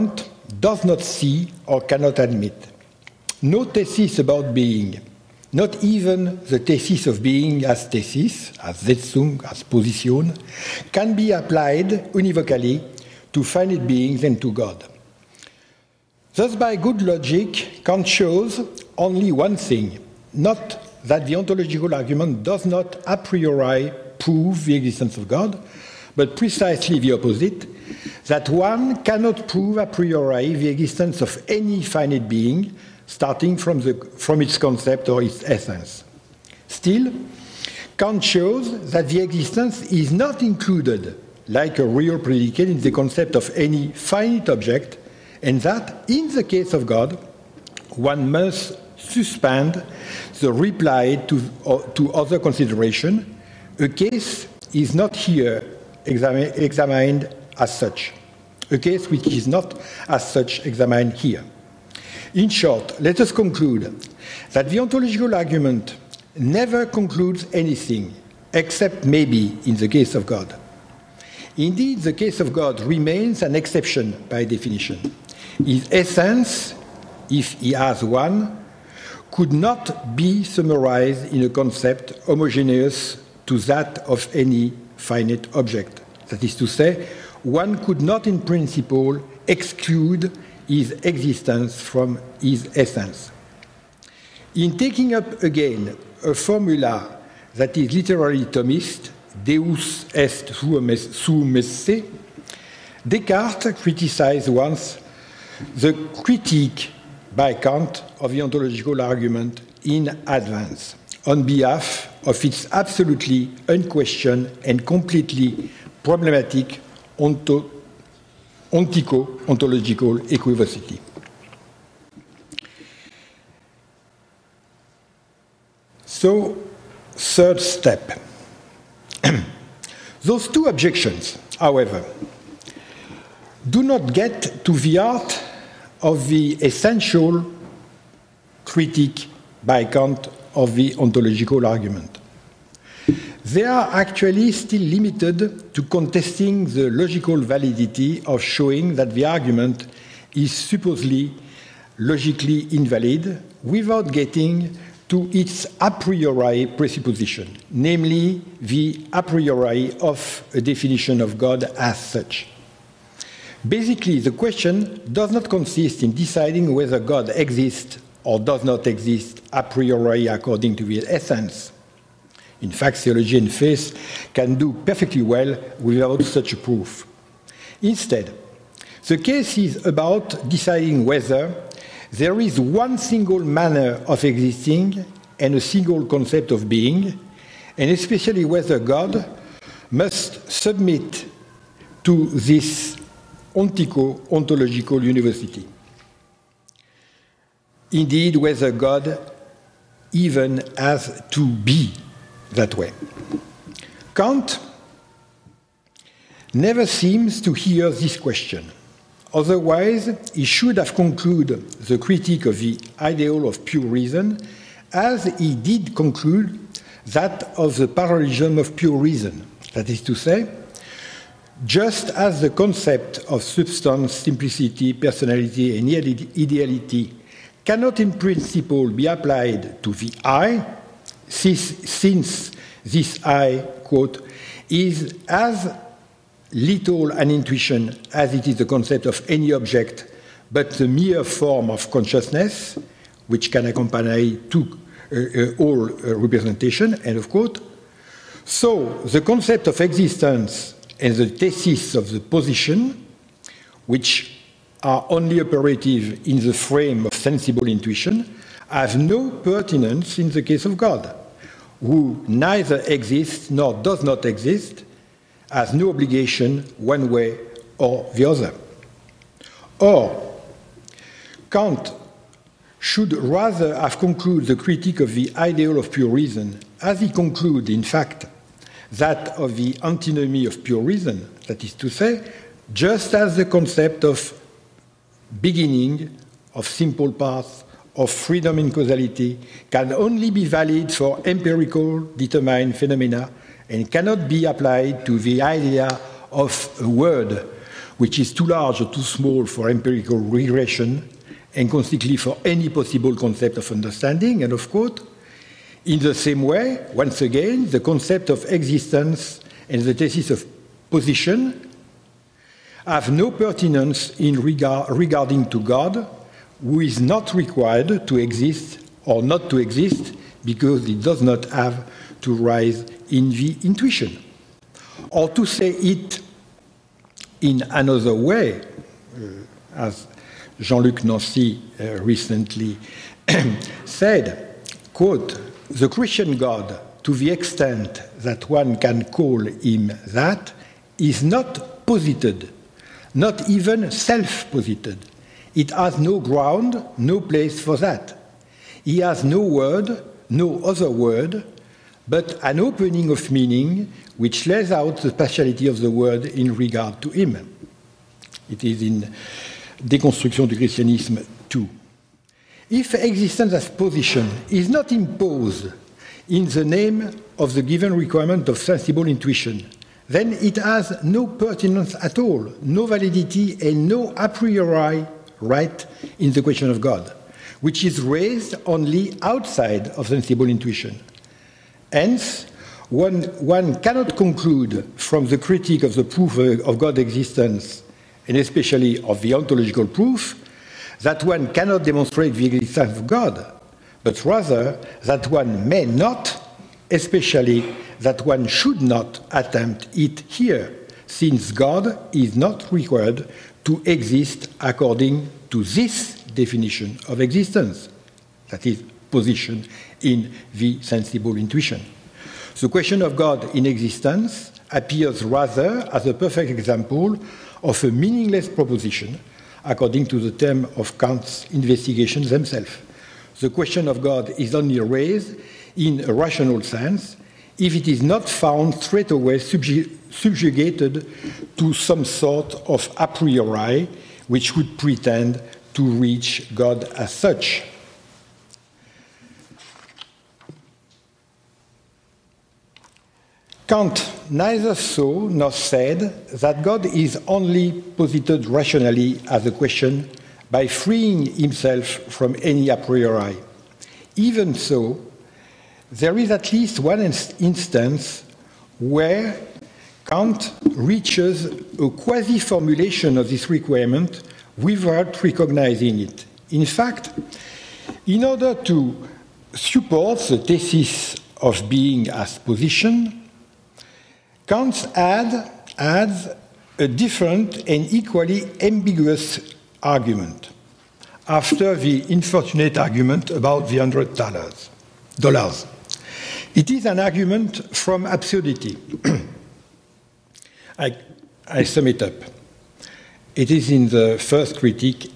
does not see or cannot admit. No thesis about being, not even the thesis of being as thesis, as Setzung, as position, can be applied univocally to finite beings and to God. Thus, by good logic, Kant shows only one thing, not that the ontological argument does not a priori prove the existence of God, but precisely the opposite, that one cannot prove a priori the existence of any finite being, starting from its concept or its essence. Still, Kant shows that the existence is not included, like a real predicate, in the concept of any finite object, and that, in the case of God, one must suspend the reply to other consideration. A case is not here examined as such. A case which is not as such examined here. In short, let us conclude that the ontological argument never concludes anything, except maybe in the case of God. Indeed, the case of God remains an exception by definition. His essence, if he has one, could not be summarized in a concept homogeneous to that of any finite object. That is to say, one could not in principle exclude his existence from his essence. In taking up again a formula that is literally Thomist, Deus est suum esse, Descartes criticized once the critique by Kant of the ontological argument in advance, on behalf of its absolutely unquestioned and completely problematic ontico-ontological equivocity. So, third step. Those two objections, however, do not get to the heart of the essential critique by Kant of the ontological argument. They are actually still limited to contesting the logical validity of showing that the argument is supposedly logically invalid without getting to its a priori presupposition, namely the a priori of a definition of God as such. Basically, the question does not consist in deciding whether God exists or does not exist a priori according to his essence. In fact, theology and faith can do perfectly well without such a proof. Instead, the case is about deciding whether there is one single manner of existing and a single concept of being, and especially whether God must submit to this ontico-ontological university. Indeed, whether God even has to be that way. Kant never seems to hear this question. Otherwise, he should have concluded the critique of the ideal of pure reason as he did conclude that of the parallelism of pure reason. That is to say, just as the concept of substance, simplicity, personality, and ideality cannot in principle be applied to the I, since this I, quote, is as little an intuition as it is the concept of any object, but the mere form of consciousness, which can accompany all representation, end of quote. So the concept of existence and the thesis of the position, which are only operative in the frame of sensible intuition, have no pertinence in the case of God, who neither exists nor does not exist, has no obligation one way or the other. Or, Kant should rather have concluded the critique of the ideal of pure reason, as he concludes, in fact, that of the antinomy of pure reason, that is to say, just as the concept of beginning, of simple path, of freedom in causality can only be valid for empirical determined phenomena and cannot be applied to the idea of a word which is too large or too small for empirical regression, and consequently for any possible concept of understanding, end of quote. In the same way, once again, the concept of existence and the thesis of position have no pertinence in regarding to God, who is not required to exist or not to exist because it does not have to rise in the intuition. Or to say it in another way, as Jean-Luc Nancy recently said, quote, "The Christian God, to the extent that one can call him that, is not posited, not even self-posited. It has no ground, no place for that. He has no word, no other word, but an opening of meaning which lays out the partiality of the word in regard to him." It is in Déconstruction du Christianisme 2. If existence as position is not imposed in the name of the given requirement of sensible intuition, then it has no pertinence at all, no validity, and no a priori right in the question of God, which is raised only outside of sensible intuition. Hence, one cannot conclude from the critique of the proof of God's existence, and especially of the ontological proof, that one cannot demonstrate the existence of God, but rather that one may not, especially that one should not attempt it here, since God is not required to exist according to this definition of existence, that is, position in the sensible intuition. The question of God in existence appears rather as a perfect example of a meaningless proposition, according to the term of Kant's investigations themselves. The question of God is only raised in a rational sense if it is not found straight away subjugated to some sort of a priori which would pretend to reach God as such. Kant neither saw nor said that God is only posited rationally as a question by freeing himself from any a priori. Even so, there is at least one instance where Kant reaches a quasi-formulation of this requirement without recognizing it. In fact, in order to support the thesis of being as position, Kant adds a different and equally ambiguous argument after the unfortunate argument about the $100. It is an argument from absurdity. I sum it up. It is in the first critique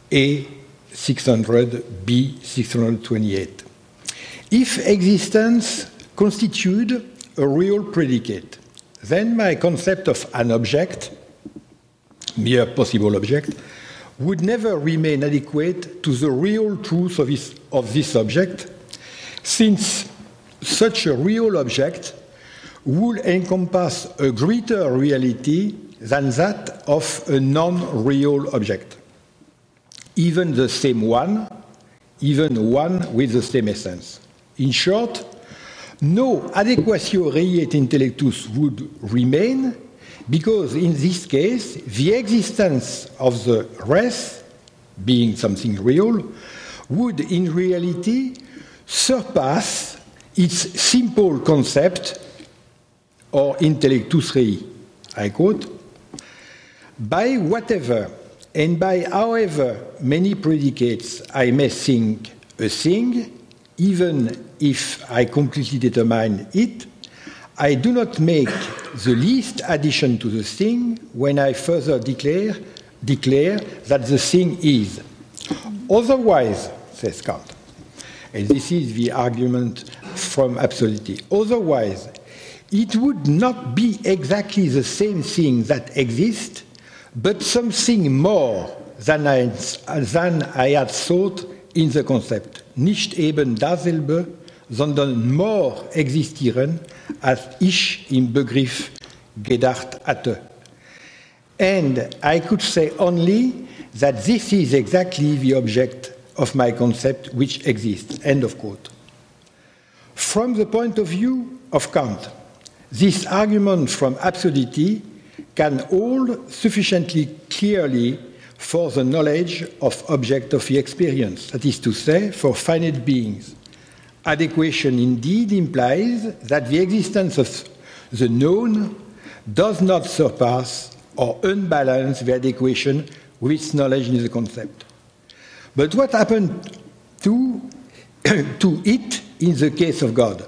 A600, B628. If existence constituted a real predicate, then my concept of an object, mere possible object, would never remain adequate to the real truth of this object, since such a real object would encompass a greater reality than that of a non-real object, even the same one, even one with the same essence. In short, no adequatio rei et intellectus would remain, because in this case, the existence of the res, being something real, would in reality surpass its simple concept, or intellectus rei, I quote, by whatever and by however many predicates I may think a thing, even if I completely determine it, I do not make the least addition to the thing when I further declare that the thing is. Otherwise, says Kant, and this is the argument from absurdity, otherwise, it would not be exactly the same thing that exists, but something more than I had thought in the concept. Nicht eben dasselbe, sondern more existieren, als ich im Begriff gedacht hatte. And I could say only that this is exactly the object of my concept which exists, end of quote. From the point of view of Kant, this argument from absurdity can hold sufficiently clearly for the knowledge of object of the experience, that is to say, for finite beings. Adequation indeed implies that the existence of the known does not surpass or unbalance the adequation with its knowledge in the concept. But what happened to it in the case of God?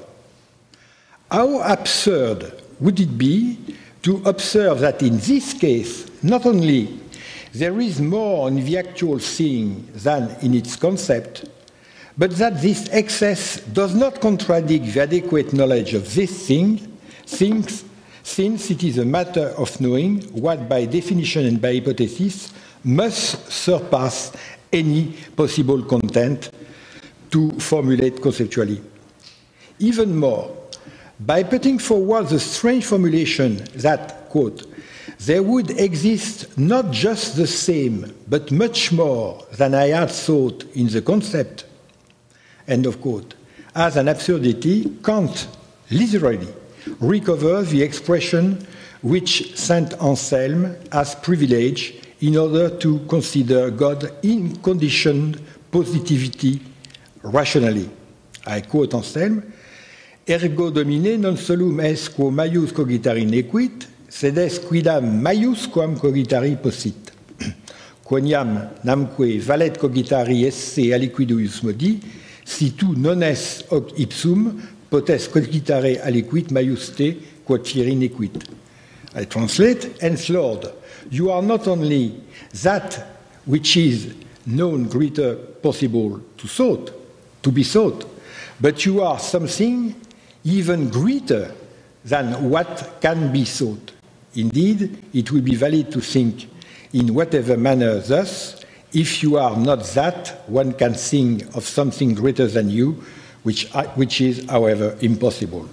How absurd would it be to observe that in this case, not only there is more in the actual seeing than in its concept, but that this excess does not contradict the adequate knowledge of this thing, since it is a matter of knowing what by definition and by hypothesis must surpass any possible content to formulate conceptually. Even more, by putting forward the strange formulation that, quote, there would exist not just the same, but much more than I had thought in the concept, end of quote, as an absurdity, Kant literally recovers the expression which Saint Anselm has privileged in order to consider God in conditioned positivity rationally. I quote Anselm, ergo domine non solum es quo maius cogitari nequit, sed es quidam maius quam cogitari possit. Quoniam namque valet cogitari esse aliquidius modi, si tu non es hoc ipsum, potes cogitare aliquid maius te quod fieri nequit. I translate, hence Lord, you are not only that which is known greater possible to be sought, but you are something even greater than what can be sought. Indeed, it will be valid to think in whatever manner thus, if you are not that, one can think of something greater than you, which is, however, impossible.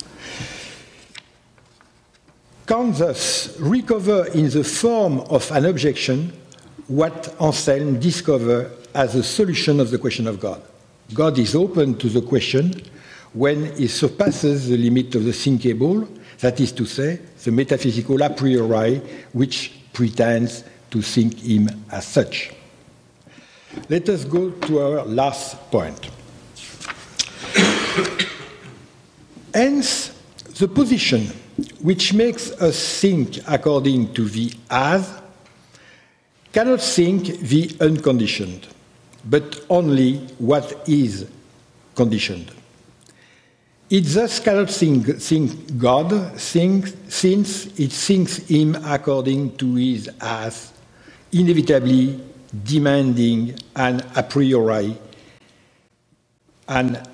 Kant thus recover in the form of an objection what Anselm discovered as a solution of the question of God. God is open to the question when it surpasses the limit of the thinkable, that is to say, the metaphysical a priori, which pretends to think him as such. Let us go to our last point. Hence, the position which makes us think according to the as cannot think the unconditioned, but only what is conditioned. It thus cannot think God, since it thinks him according to his as, inevitably demanding an a priori, an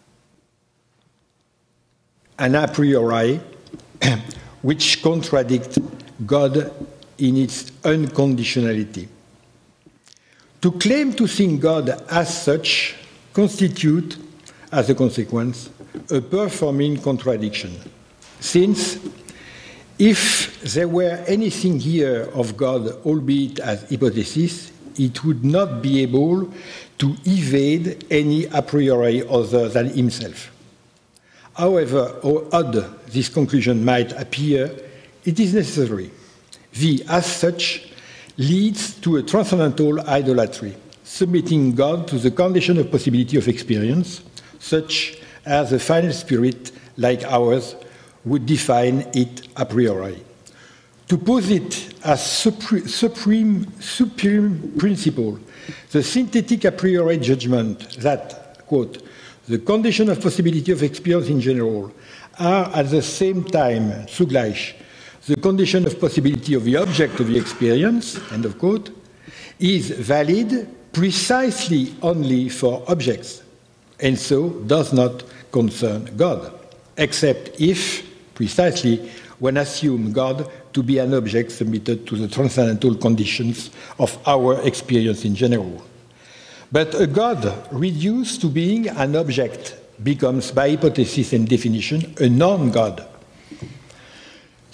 a priori which contradicts God in its unconditionality. To claim to think God as such constitute, as a consequence, a performing contradiction, since if there were anything here of God, albeit as hypothesis, it would not be able to evade any a priori other than himself. However, how odd this conclusion might appear, it is necessary. The as such leads to a transcendental idolatry, submitting God to the condition of possibility of experience, such as a final spirit like ours would define it a priori. To pose it as supreme principle, the synthetic a priori judgment that, quote, the condition of possibility of experience in general are at the same time, zugleich, the condition of possibility of the object of the experience, end of quote, is valid precisely only for objects, and so does not concern God, except if, precisely, one assumes God to be an object submitted to the transcendental conditions of our experience in general. But a God reduced to being an object becomes, by hypothesis and definition, a non-God.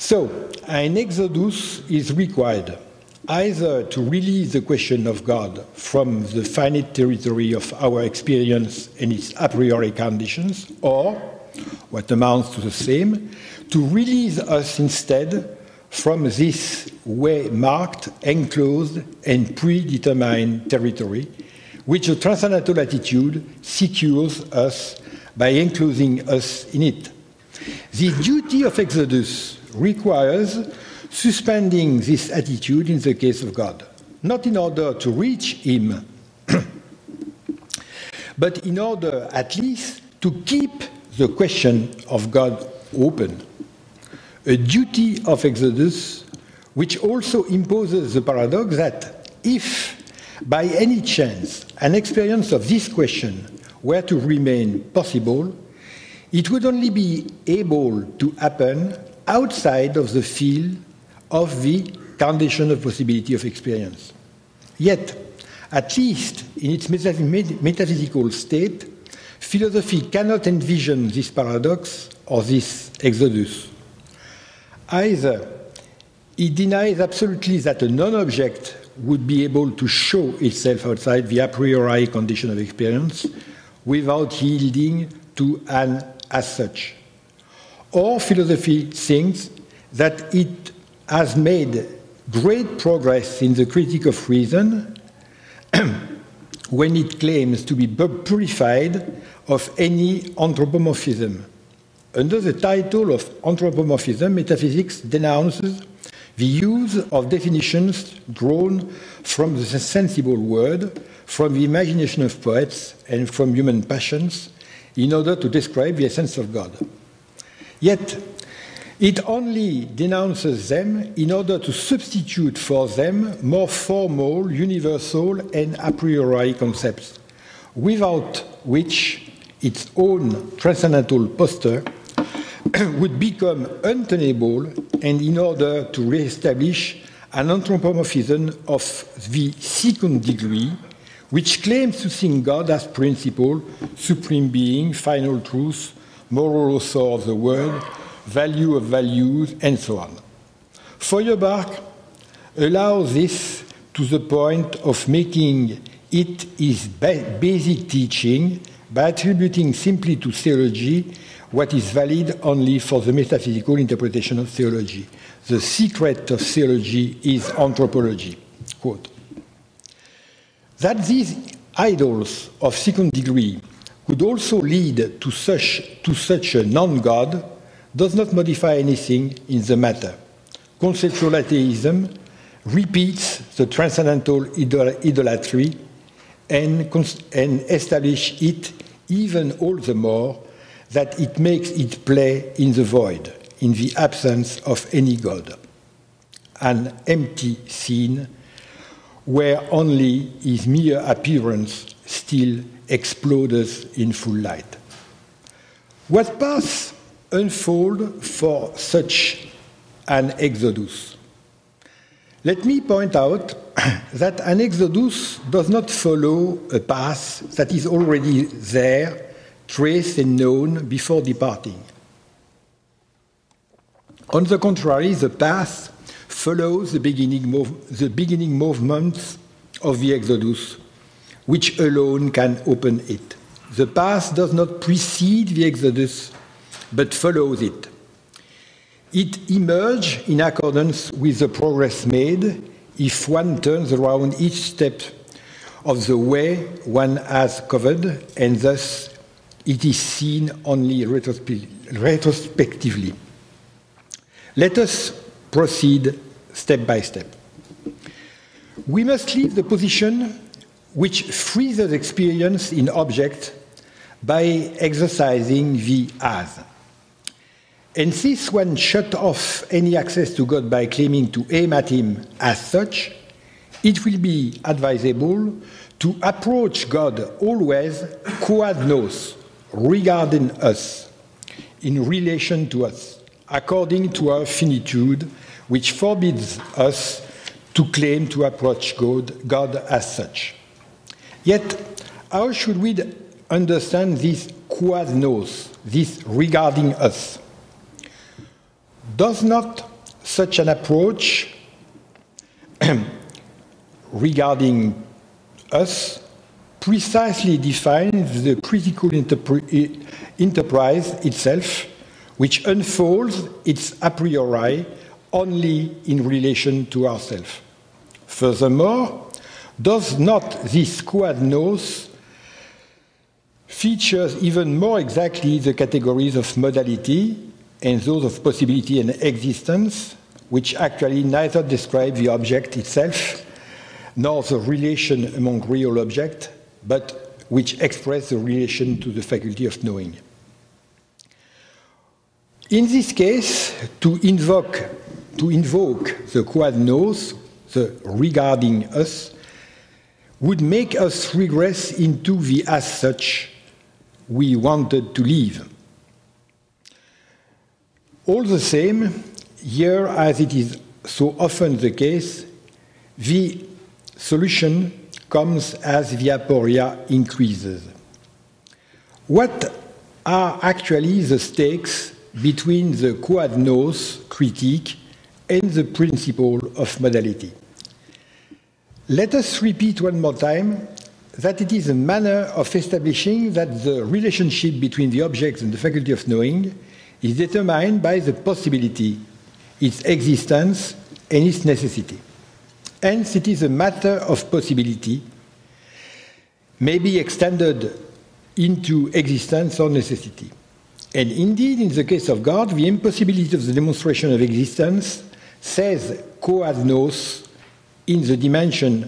So, an exodus is required, either to release the question of God from the finite territory of our experience and its a priori conditions, or, what amounts to the same, to release us instead from this way-marked, enclosed, and predetermined territory, which a transcendental attitude secures us by enclosing us in it. The duty of exodus requires suspending this attitude in the case of God, not in order to reach Him, but in order at least to keep the question of God open. A duty of exodus which also imposes the paradox that if by any chance an experience of this question were to remain possible, it would only be able to happen outside of the field of the condition of possibility of experience. Yet, at least in its metaphysical state, philosophy cannot envision this paradox or this exodus. Either it denies absolutely that a non-object would be able to show itself outside the a priori condition of experience without yielding to an as such. Or philosophy thinks that it has made great progress in the critique of reason when it claims to be purified of any anthropomorphism. Under the title of anthropomorphism, metaphysics denounces the use of definitions drawn from the sensible world, from the imagination of poets, and from human passions, in order to describe the essence of God. Yet, it only denounces them in order to substitute for them more formal, universal, and a priori concepts, without which its own transcendental posture would become untenable, and in order to re-establish an anthropomorphism of the second degree, which claims to think God as principle, supreme being, final truth, moral author of the world, value of values, and so on. Feuerbach allows this to the point of making it his basic teaching by attributing simply to theology what is valid only for the metaphysical interpretation of theology. The secret of theology is anthropology. Quote. That these idols of second degree could also lead to such a non-God does not modify anything in the matter. Conceptual atheism repeats the transcendental idolatry and establishes it even all the more that it makes it play in the void, in the absence of any God. An empty scene where only his mere appearance still explodes in full light. What paths unfold for such an exodus? Let me point out that an exodus does not follow a path that is already there, traced and known before departing. On the contrary, the path follows the beginning movements of the exodus, which alone can open it. The path does not precede the exodus, but follows it. It emerges in accordance with the progress made if one turns around each step of the way one has covered, and thus it is seen only retrospectively. Let us proceed step by step. We must leave the position which freezes experience in object by exercising the as. And since one shut off any access to God by claiming to aim at Him as such, it will be advisable to approach God always quod nos, regarding us, in relation to us, according to our finitude, which forbids us to claim to approach God as such. Yet, how should we understand this quod nos, this regarding us? Does not such an approach regarding us precisely defines the critical enterprise itself, which unfolds its a priori only in relation to ourselves. Furthermore, does not this quod nos features even more exactly the categories of modality and those of possibility and existence, which actually neither describe the object itself nor the relation among real objects, but which express the relation to the faculty of knowing. In this case, to invoke the quod nos, the regarding us, would make us regress into the as such we wanted to live. All the same, here, as it is so often the case, the solution comes as the aporia increases. What are actually the stakes between the quod nos critique and the principle of modality? Let us repeat one more time that it is a manner of establishing that the relationship between the objects and the faculty of knowing is determined by the possibility, its existence, and its necessity. Hence, it is a matter of possibility, may be extended into existence or necessity. And indeed, in the case of God, the impossibility of the demonstration of existence says quod nos in the dimension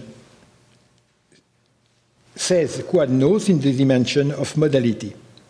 of modality.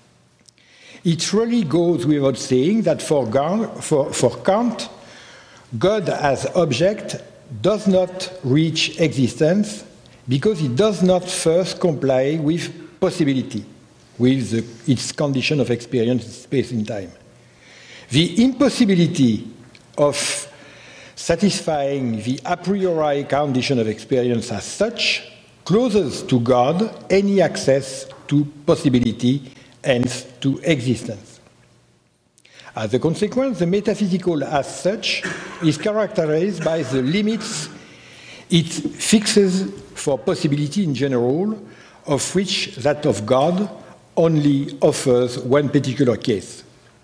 It really goes without saying that for Kant, God as object does not reach existence because it does not first comply with possibility, with its condition of experience in space and time. The impossibility of satisfying the a priori condition of experience as such closes to God any access to possibility, hence to existence. As a consequence, the metaphysical as such is characterized by the limits it fixes for possibility in general, of which that of God only offers one particular case.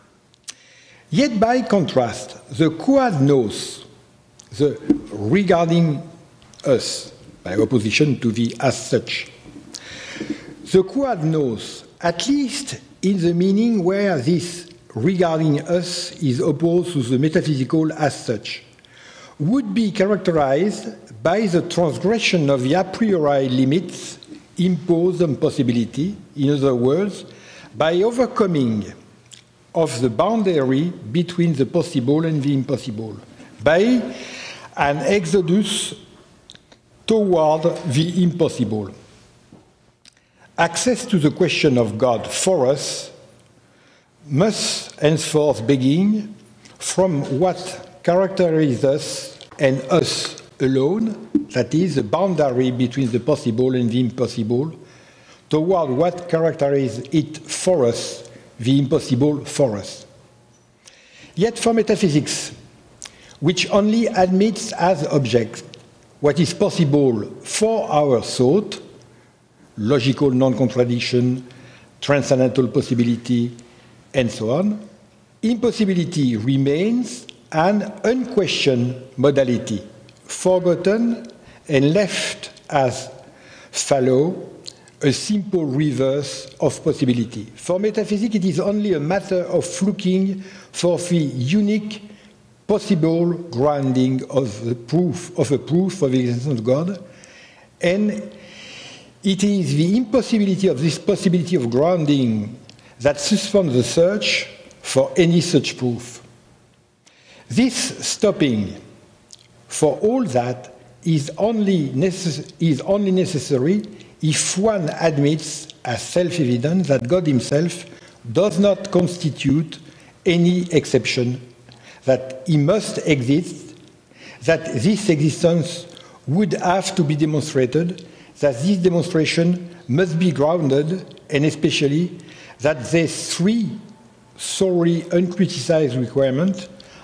Yet by contrast, the quod nos, the regarding us, by opposition to the as such, the quod nos, at least in the meaning where this regarding us is opposed to the metaphysical as such, would be characterized by the transgression of the a priori limits imposed on possibility, in other words, by overcoming of the boundary between the possible and the impossible, by an exodus toward the impossible. Access to the question of God for us must henceforth begin from what characterizes us and us alone, that is, the boundary between the possible and the impossible, toward what characterizes it for us, the impossible for us. Yet for metaphysics, which only admits as object what is possible for our thought, logical non-contradiction, transcendental possibility, and so on, impossibility remains an unquestioned modality, forgotten and left as fallow, a simple reverse of possibility. For metaphysics, it is only a matter of looking for the unique possible grounding of a proof of the existence of God, and it is the impossibility of this possibility of grounding that suspends the search for any such proof. This stopping for all that is only necessary if one admits as self-evident that God himself does not constitute any exception, that he must exist, that this existence would have to be demonstrated, that this demonstration must be grounded, and especially that these three sorely uncriticized requirements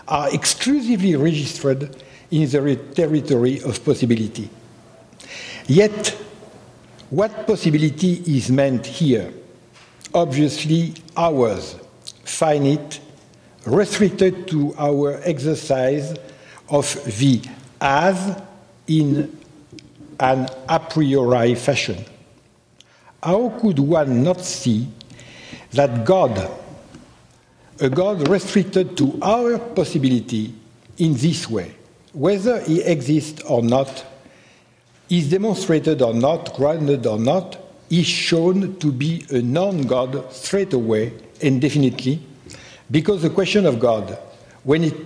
are exclusively registered in the territory of possibility. Yet, what possibility is meant here? Obviously, ours, finite, restricted to our exercise of the as in an a priori fashion. How could one not see that God, a God restricted to our possibility in this way, whether he exists or not, is demonstrated or not, grounded or not, is shown to be a non-God straight away and definitely, because the question of God, when it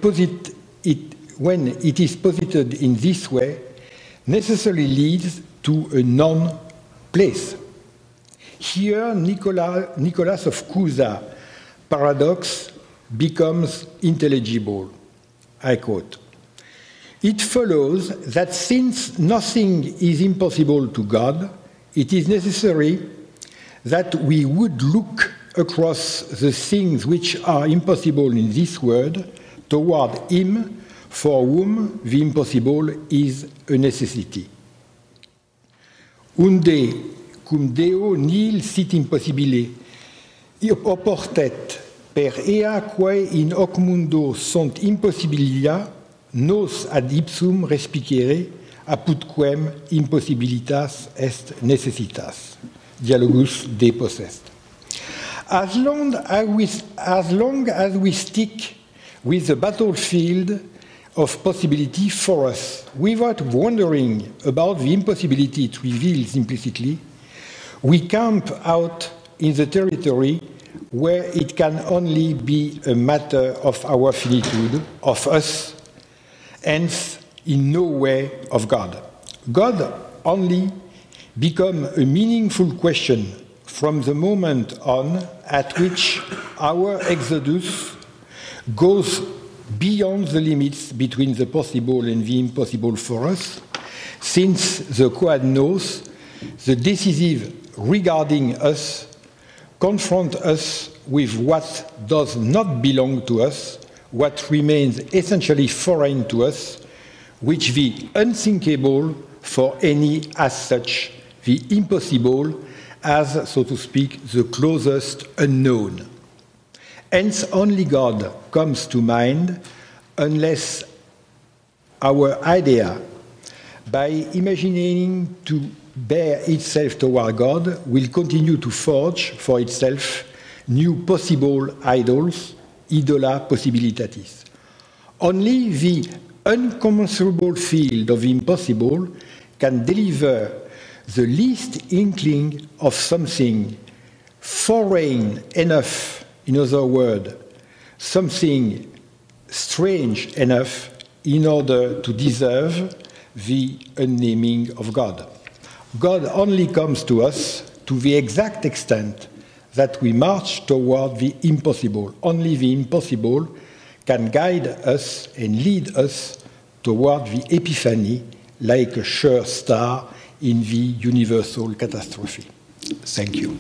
is posited in this way, necessarily leads to a non-place. Here, Nicholas of Cusa paradox becomes intelligible. I quote, "It follows that since nothing is impossible to God, it is necessary that we would look across the things which are impossible in this world toward him for whom the impossible is a necessity. Unde cum Deo nihil sit impossibile, oportet per ea quae in hoc mundo sunt impossibilia, nos ad ipsum respicere, apudquem impossibilitas est necessitas." Dialogus de Possessed. As long as we stick with the battlefield of possibility for us, without wondering about the impossibility it reveals implicitly, we camp out in the territory where it can only be a matter of our finitude, of us, hence in no way of God. God only becomes a meaningful question from the moment on at which our exodus goes beyond the limits between the possible and the impossible for us, since the quod nos, the decisive regarding us, confront us with what does not belong to us, what remains essentially foreign to us, which the unthinkable for any as such, the impossible as, so to speak, the closest unknown. Hence, only God comes to mind unless our idea, by imagining to bear itself toward God, will continue to forge for itself new possible idols, idola possibilitatis. Only the uncommensurable field of the impossible can deliver the least inkling of something foreign enough, in other words, something strange enough in order to deserve the unnaming of God. God only comes to us to the exact extent that we march toward the impossible. Only the impossible can guide us and lead us toward the epiphany like a sure star in the universal catastrophe. Thank you.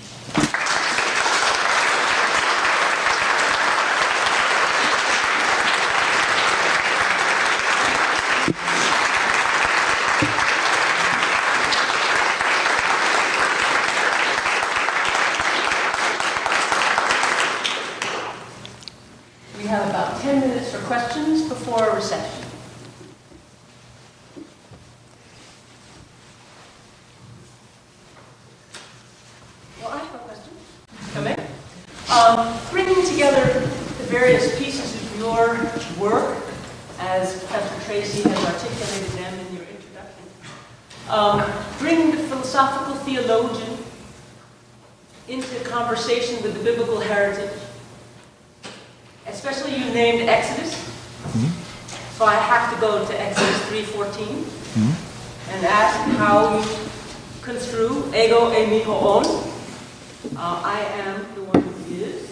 We have about 10 minutes for questions before a reception. Well, I have a question. Come in. Bringing together the various pieces of your work, as Professor Tracy has articulated them in your introduction, bringing the philosophical theologian into conversation with the biblical heritage. Especially you named Exodus, so I have to go to Exodus 3:14 and ask how you construe ego eimi hoon. I am the one who is.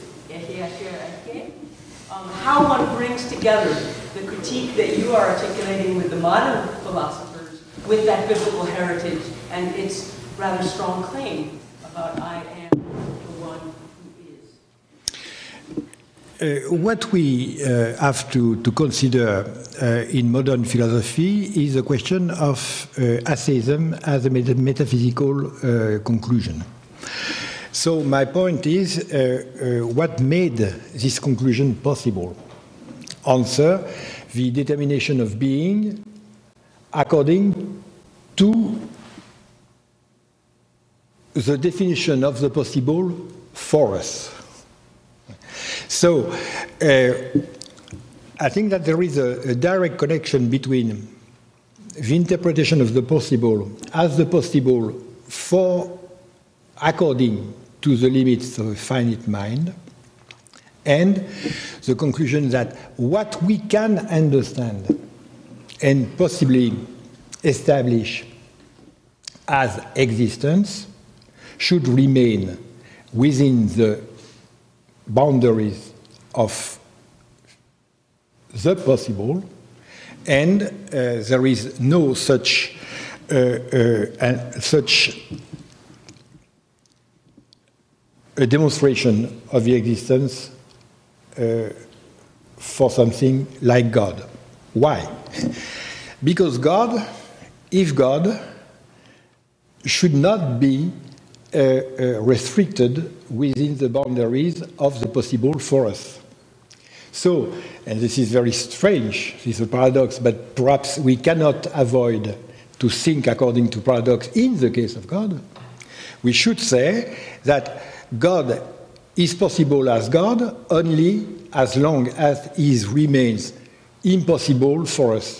How one brings together the critique that you are articulating with the modern philosophers with that biblical heritage and its rather strong claim about I am the one who is. what we have to consider in modern philosophy is a question of atheism as a metaphysical conclusion. So my point is, what made this conclusion possible? Answer, the determination of being according to the definition of the possible for us. So I think that there is a direct connection between the interpretation of the possible as the possible for according to the limits of a finite mind, and the conclusion that what we can understand and possibly establish as existence should remain within the boundaries of the possible, and there is no such a demonstration of the existence for something like God. Why? Because God, if God, should not be restricted within the boundaries of the possible for us. So, and this is very strange, this is a paradox, but perhaps we cannot avoid to think according to paradox in the case of God. We should say that God is possible as God only as long as He remains impossible for us.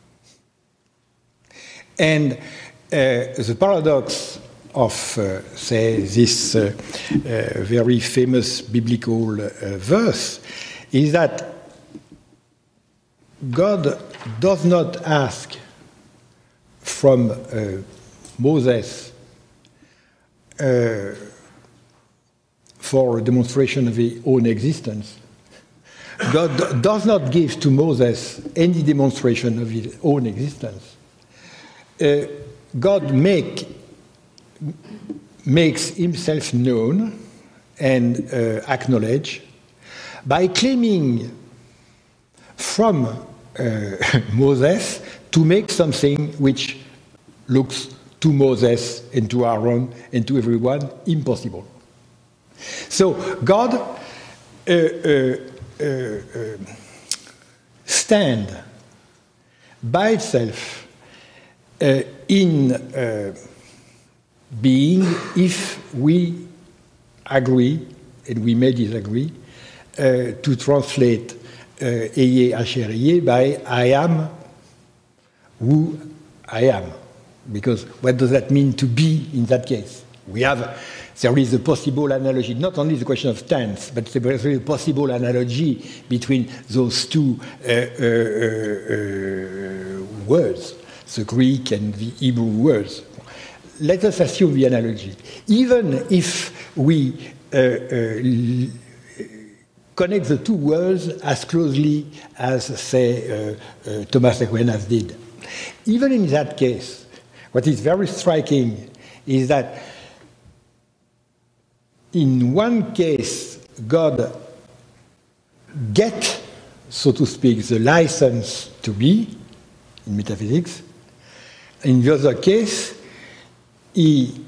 And the paradox of, say, this very famous biblical verse is that God does not ask from Moses for a demonstration of his own existence. God does not give to Moses any demonstration of his own existence. God makes himself known and acknowledged by claiming from Moses to make something which looks to Moses and to Aaron and to everyone impossible. So God stands by itself in being if we agree, and we may disagree, to translate Eye Asher Eye by I am who I am. Because what does that mean to be in that case? There is a possible analogy, not only the question of tense, but there is a possible analogy between those two words, the Greek and the Hebrew words. Let us assume the analogy. Even if we connect the two words as closely as, say, Thomas Aquinas did. Even in that case, what is very striking is that in one case, God gets, so to speak, the license to be, in metaphysics. In the other case, he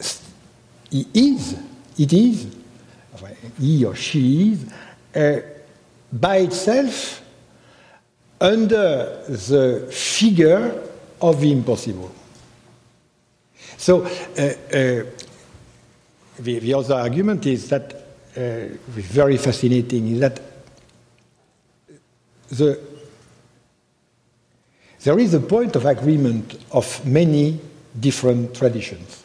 or she is, by itself, under the figure of the impossible. So, the other argument is that, very fascinating, is that there is a point of agreement of many different traditions.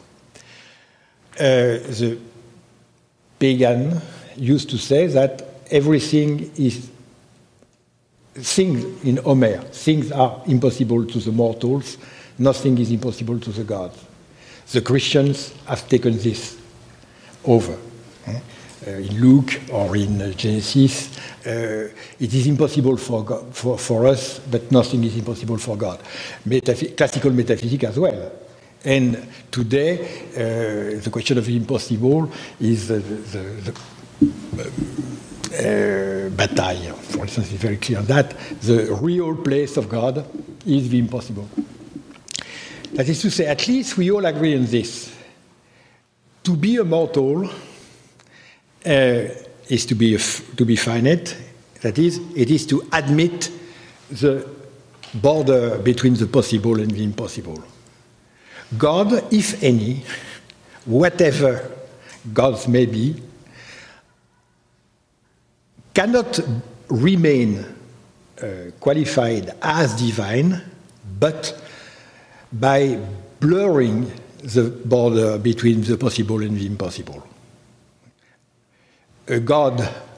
The pagan used to say that everything is things in Homer. Things are impossible to the mortals. Nothing is impossible to the gods. The Christians have taken this over. In Luke or in Genesis, it is impossible for God, for us, but nothing is impossible for God. Classical metaphysics as well. And today, the question of the impossible is Bataille, for instance, is very clear on that. The real place of God is the impossible. That is to say, at least we all agree on this. To be a mortal is to be finite. That is, it is to admit the border between the possible and the impossible. God, if any, whatever gods may be, cannot remain qualified as divine, but by blurring the border between the possible and the impossible. A God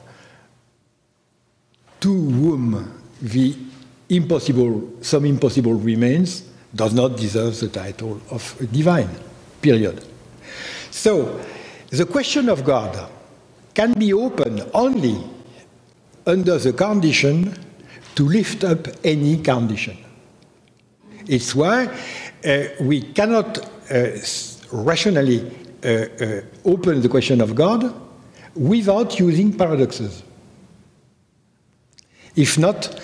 to whom the impossible, some impossible remains, does not deserve the title of divine, period. So, the question of God can be opened only under the condition to lift up any condition. It's why we cannot rationally open the question of God without using paradoxes. If not,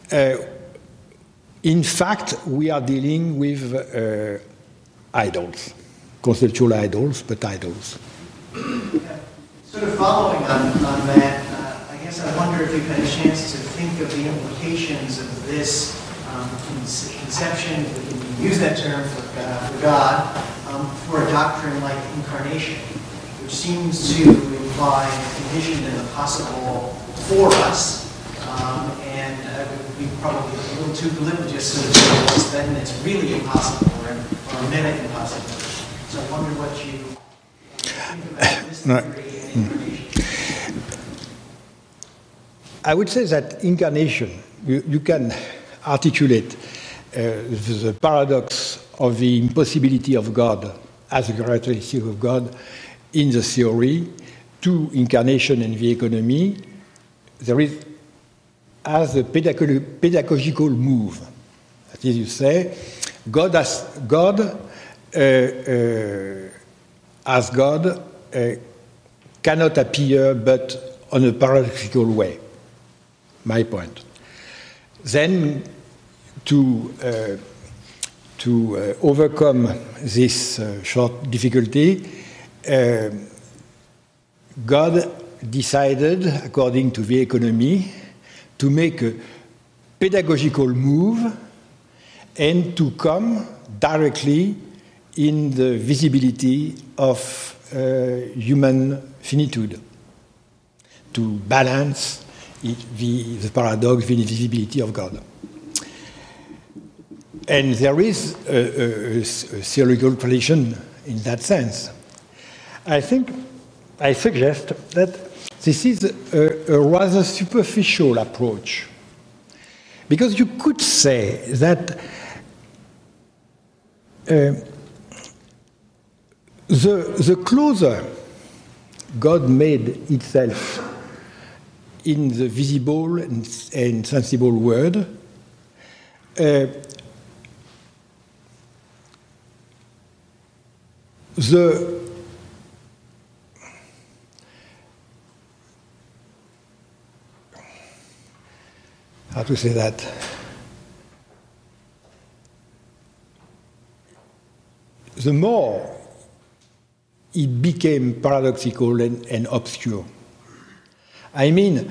in fact, we are dealing with idols, conceptual idols, but idols. Sort of following on that, I guess I wonder if you've had a chance to think of the implications of this conception, if we can use that term for God, for a doctrine like incarnation, which seems to imply conditioned and impossible for us, and it would be probably a little too glib just to say, then it's really impossible or a minute impossible. So I wonder what you think about this theory and incarnation. I would say that incarnation, you can articulate the paradox of the impossibility of God as a characteristic of God in the theory to incarnation and the economy. There is as a pedagogical move. That is, you say, God as God cannot appear but on a paradoxical way. My point. Then, to overcome this short difficulty, God decided, according to the economy, to make a pedagogical move and to come directly in the visibility of human finitude, to balance the paradox, the invisibility of God. And there is a theological tradition in that sense. I suggest that this is a rather superficial approach, because you could say that the closer God made itself in the visible and sensible world, how to say that? The more it became paradoxical and obscure. I mean,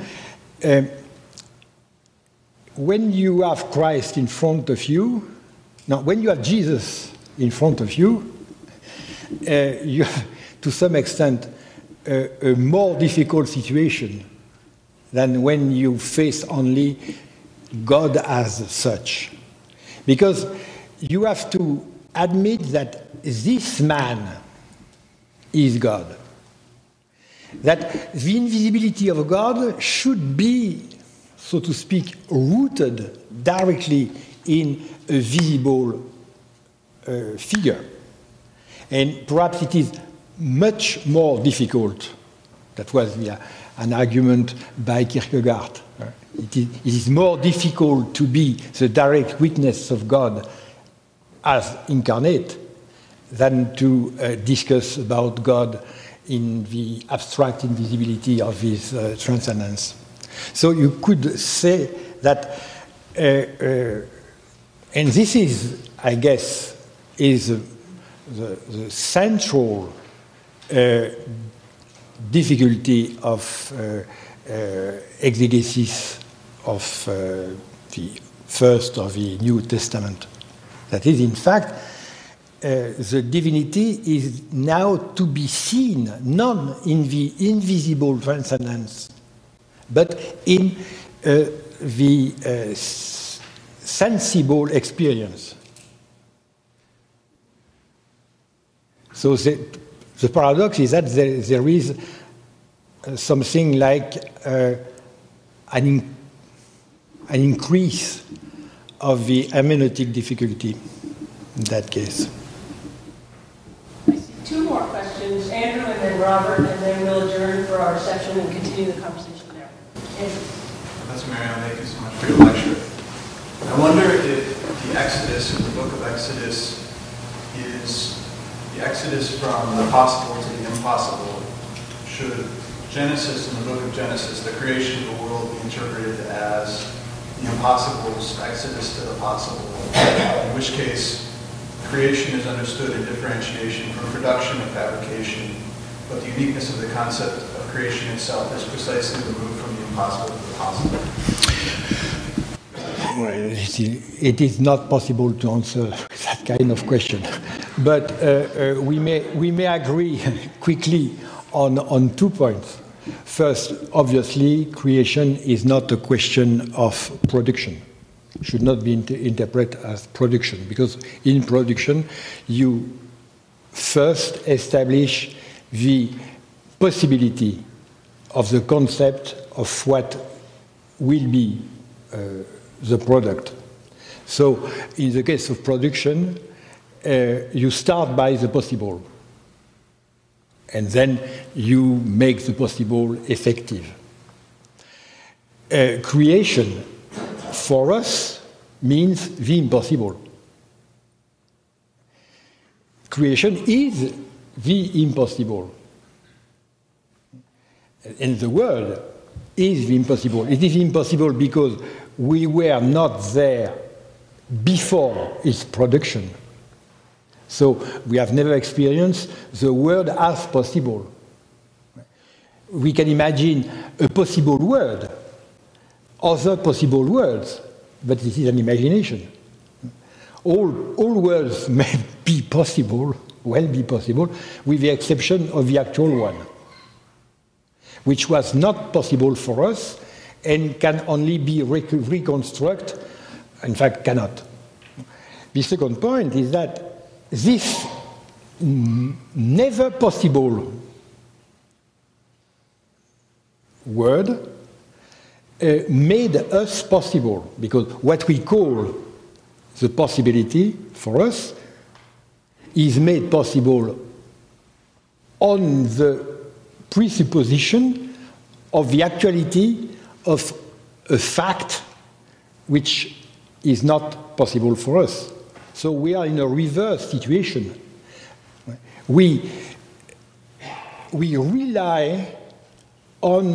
when you have Christ in front of you, now when you have Jesus in front of you, you have, to some extent, a more difficult situation than when you face only God as such. Because you have to admit that this man is God. That the invisibility of God should be, so to speak, rooted directly in a visible figure. And perhaps it is much more difficult. That was an argument by Kierkegaard. It is more difficult to be the direct witness of God as incarnate than to discuss about God in the abstract invisibility of this transcendence. So you could say that, and this is, I guess, is the central difficulty of exegesis of the first of the New Testament. That is, in fact, the divinity is now to be seen not in the invisible transcendence, but in the sensible experience. So the paradox is that there is something like an increase of the hermeneutic difficulty in that case. I see two more questions, Andrew and then Robert, and then we'll adjourn for our reception and continue the conversation there. Andrew. Professor Marion, thank you so much for your lecture. I wonder if the Exodus, in the book of Exodus, is the Exodus from the possible to the impossible. Should Genesis, in the book of Genesis, the creation of the world, be interpreted as the impossible's exodus to the possible, in which case creation is understood in differentiation from production and fabrication, but the uniqueness of the concept of creation itself is precisely the move from the impossible to the possible? Well, it is not possible to answer that kind of question, but we may agree quickly on 2 points. First, obviously, creation is not a question of production. It should not be interpreted as production, because in production, you first establish the possibility of the concept of what will be the product. So, in the case of production, you start by the possible, and then you make the possible effective. Creation, for us, means the impossible. Creation is the impossible. And the world is the impossible. It is impossible because we were not there before its production. So we have never experienced the world as possible. We can imagine a possible world, other possible worlds, but this is an imagination. All worlds may be possible, well be possible, with the exception of the actual one, which was not possible for us and can only be reconstructed, in fact cannot. The second point is that this never possible word made us possible, because what we call the possibility for us is made possible on the presupposition of the actuality of a fact which is not possible for us. So we are in a reverse situation. We rely on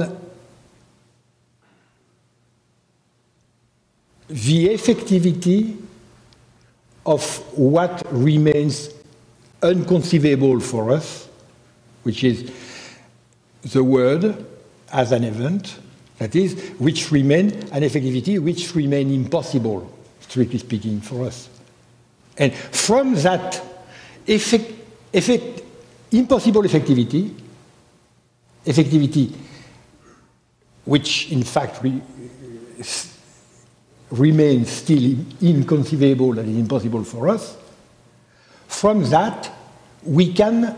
the effectivity of what remains unconceivable for us, which is the word as an event, that is, which remain an effectivity which remain impossible, strictly speaking, for us. And from that impossible effectivity which in fact remains still inconceivable and impossible for us, from that we can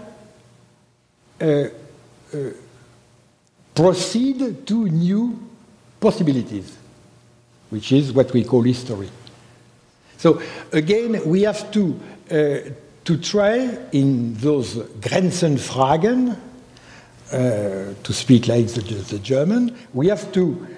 proceed to new possibilities, which is what we call history. So again, we have to try in those Grenzenfragen, to speak like the German, we have to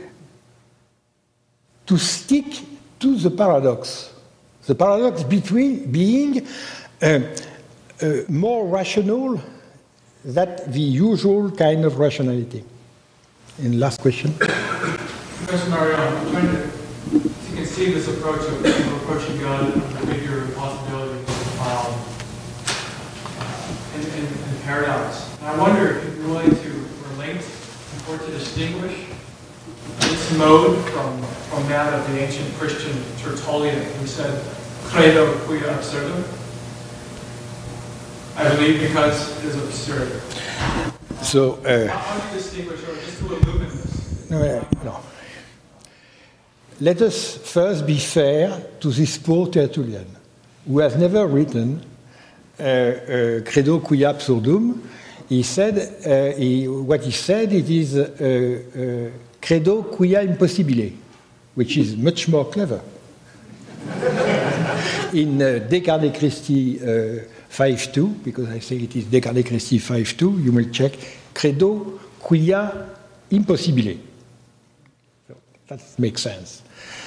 stick to the paradox between being more rational that the usual kind of rationality. And last question. Professor Marion, I'm trying to conceive this approach of approaching God and the figure of possibility and paradox. And I wonder if you're willing to relate or to distinguish this mode from that of the ancient Christian Tertullian, who said, "Credo quia absurdum." I believe because it is absurd. So, how do you distinguish, or just to illumine this? No. Let us first be fair to this poor Tertullian, who has never written Credo quia absurdum. He said, what he said, it is Credo quia impossibile, which is much more clever. In Descartes Christi 5.2, because I say it is Descartes Christi 5.2, you will check Credo quia impossibile. So that makes sense.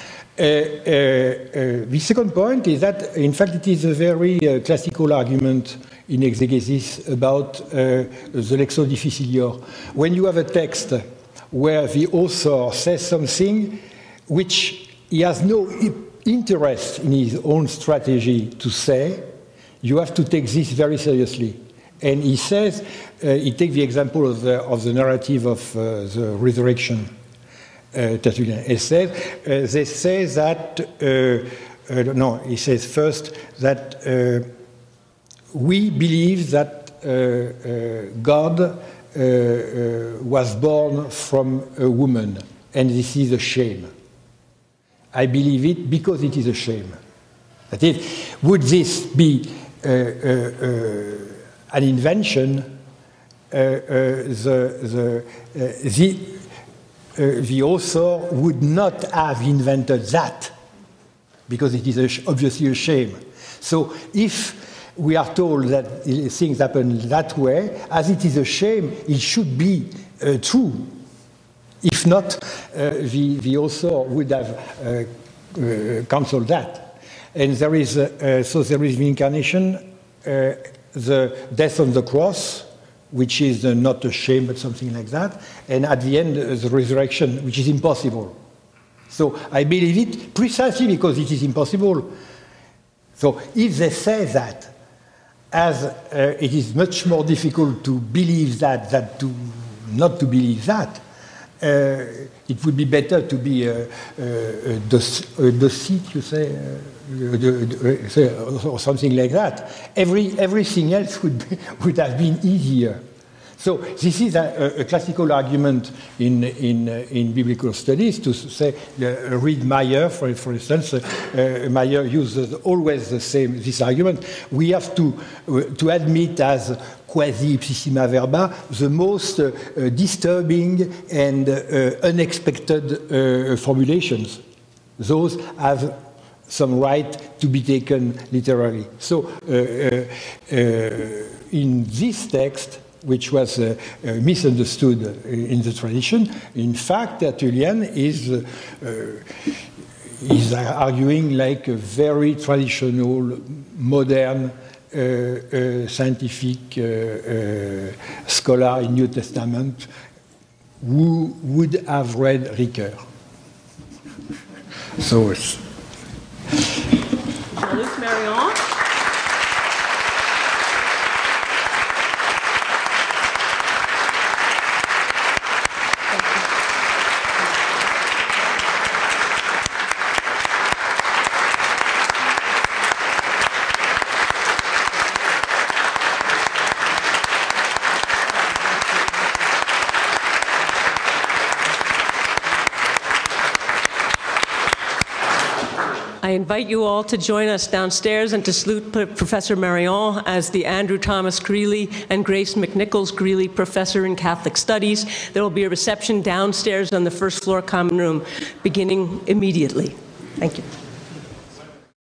The second point is that, in fact, it is a very classical argument in exegesis about the Lexo Difficilior. When you have a text where the author says something which he has no interest in his own strategy to say, you have to take this very seriously. And he says, he takes the example of the narrative of the resurrection. Tertullian. He says, they say that, no, he says first that we believe that God was born from a woman, and this is a shame. I believe it because it is a shame. That is, would this be an invention? The author would not have invented that, because it is obviously a shame. So if we are told that things happen that way, as it is a shame, it should be true. If not, the author would have cancelled that. And there is, so there is the incarnation, the death on the cross, which is not a shame, but something like that. And at the end, the resurrection, which is impossible. So I believe it precisely because it is impossible. So if they say that, as it is much more difficult to believe that than to not to believe that, it would be better to be a docete, you say, or something like that. Everything else would have been easier. So this is a classical argument in biblical studies to say, read Meyer, for instance. Meyer uses always this argument. We have to admit as quasi ipsissima verba the most disturbing and unexpected formulations. Those have some right to be taken literally. So in this text, which was misunderstood in the tradition, in fact, Tertullian is arguing like a very traditional, modern, scientific scholar in New Testament who would have read Ricoeur. So it's... Jean-Luc Marion. I invite you all to join us downstairs and to salute Professor Marion as the Andrew Thomas Greeley and Grace McNichols Greeley Professor in Catholic Studies. There will be a reception downstairs on the first floor common room beginning immediately. Thank you.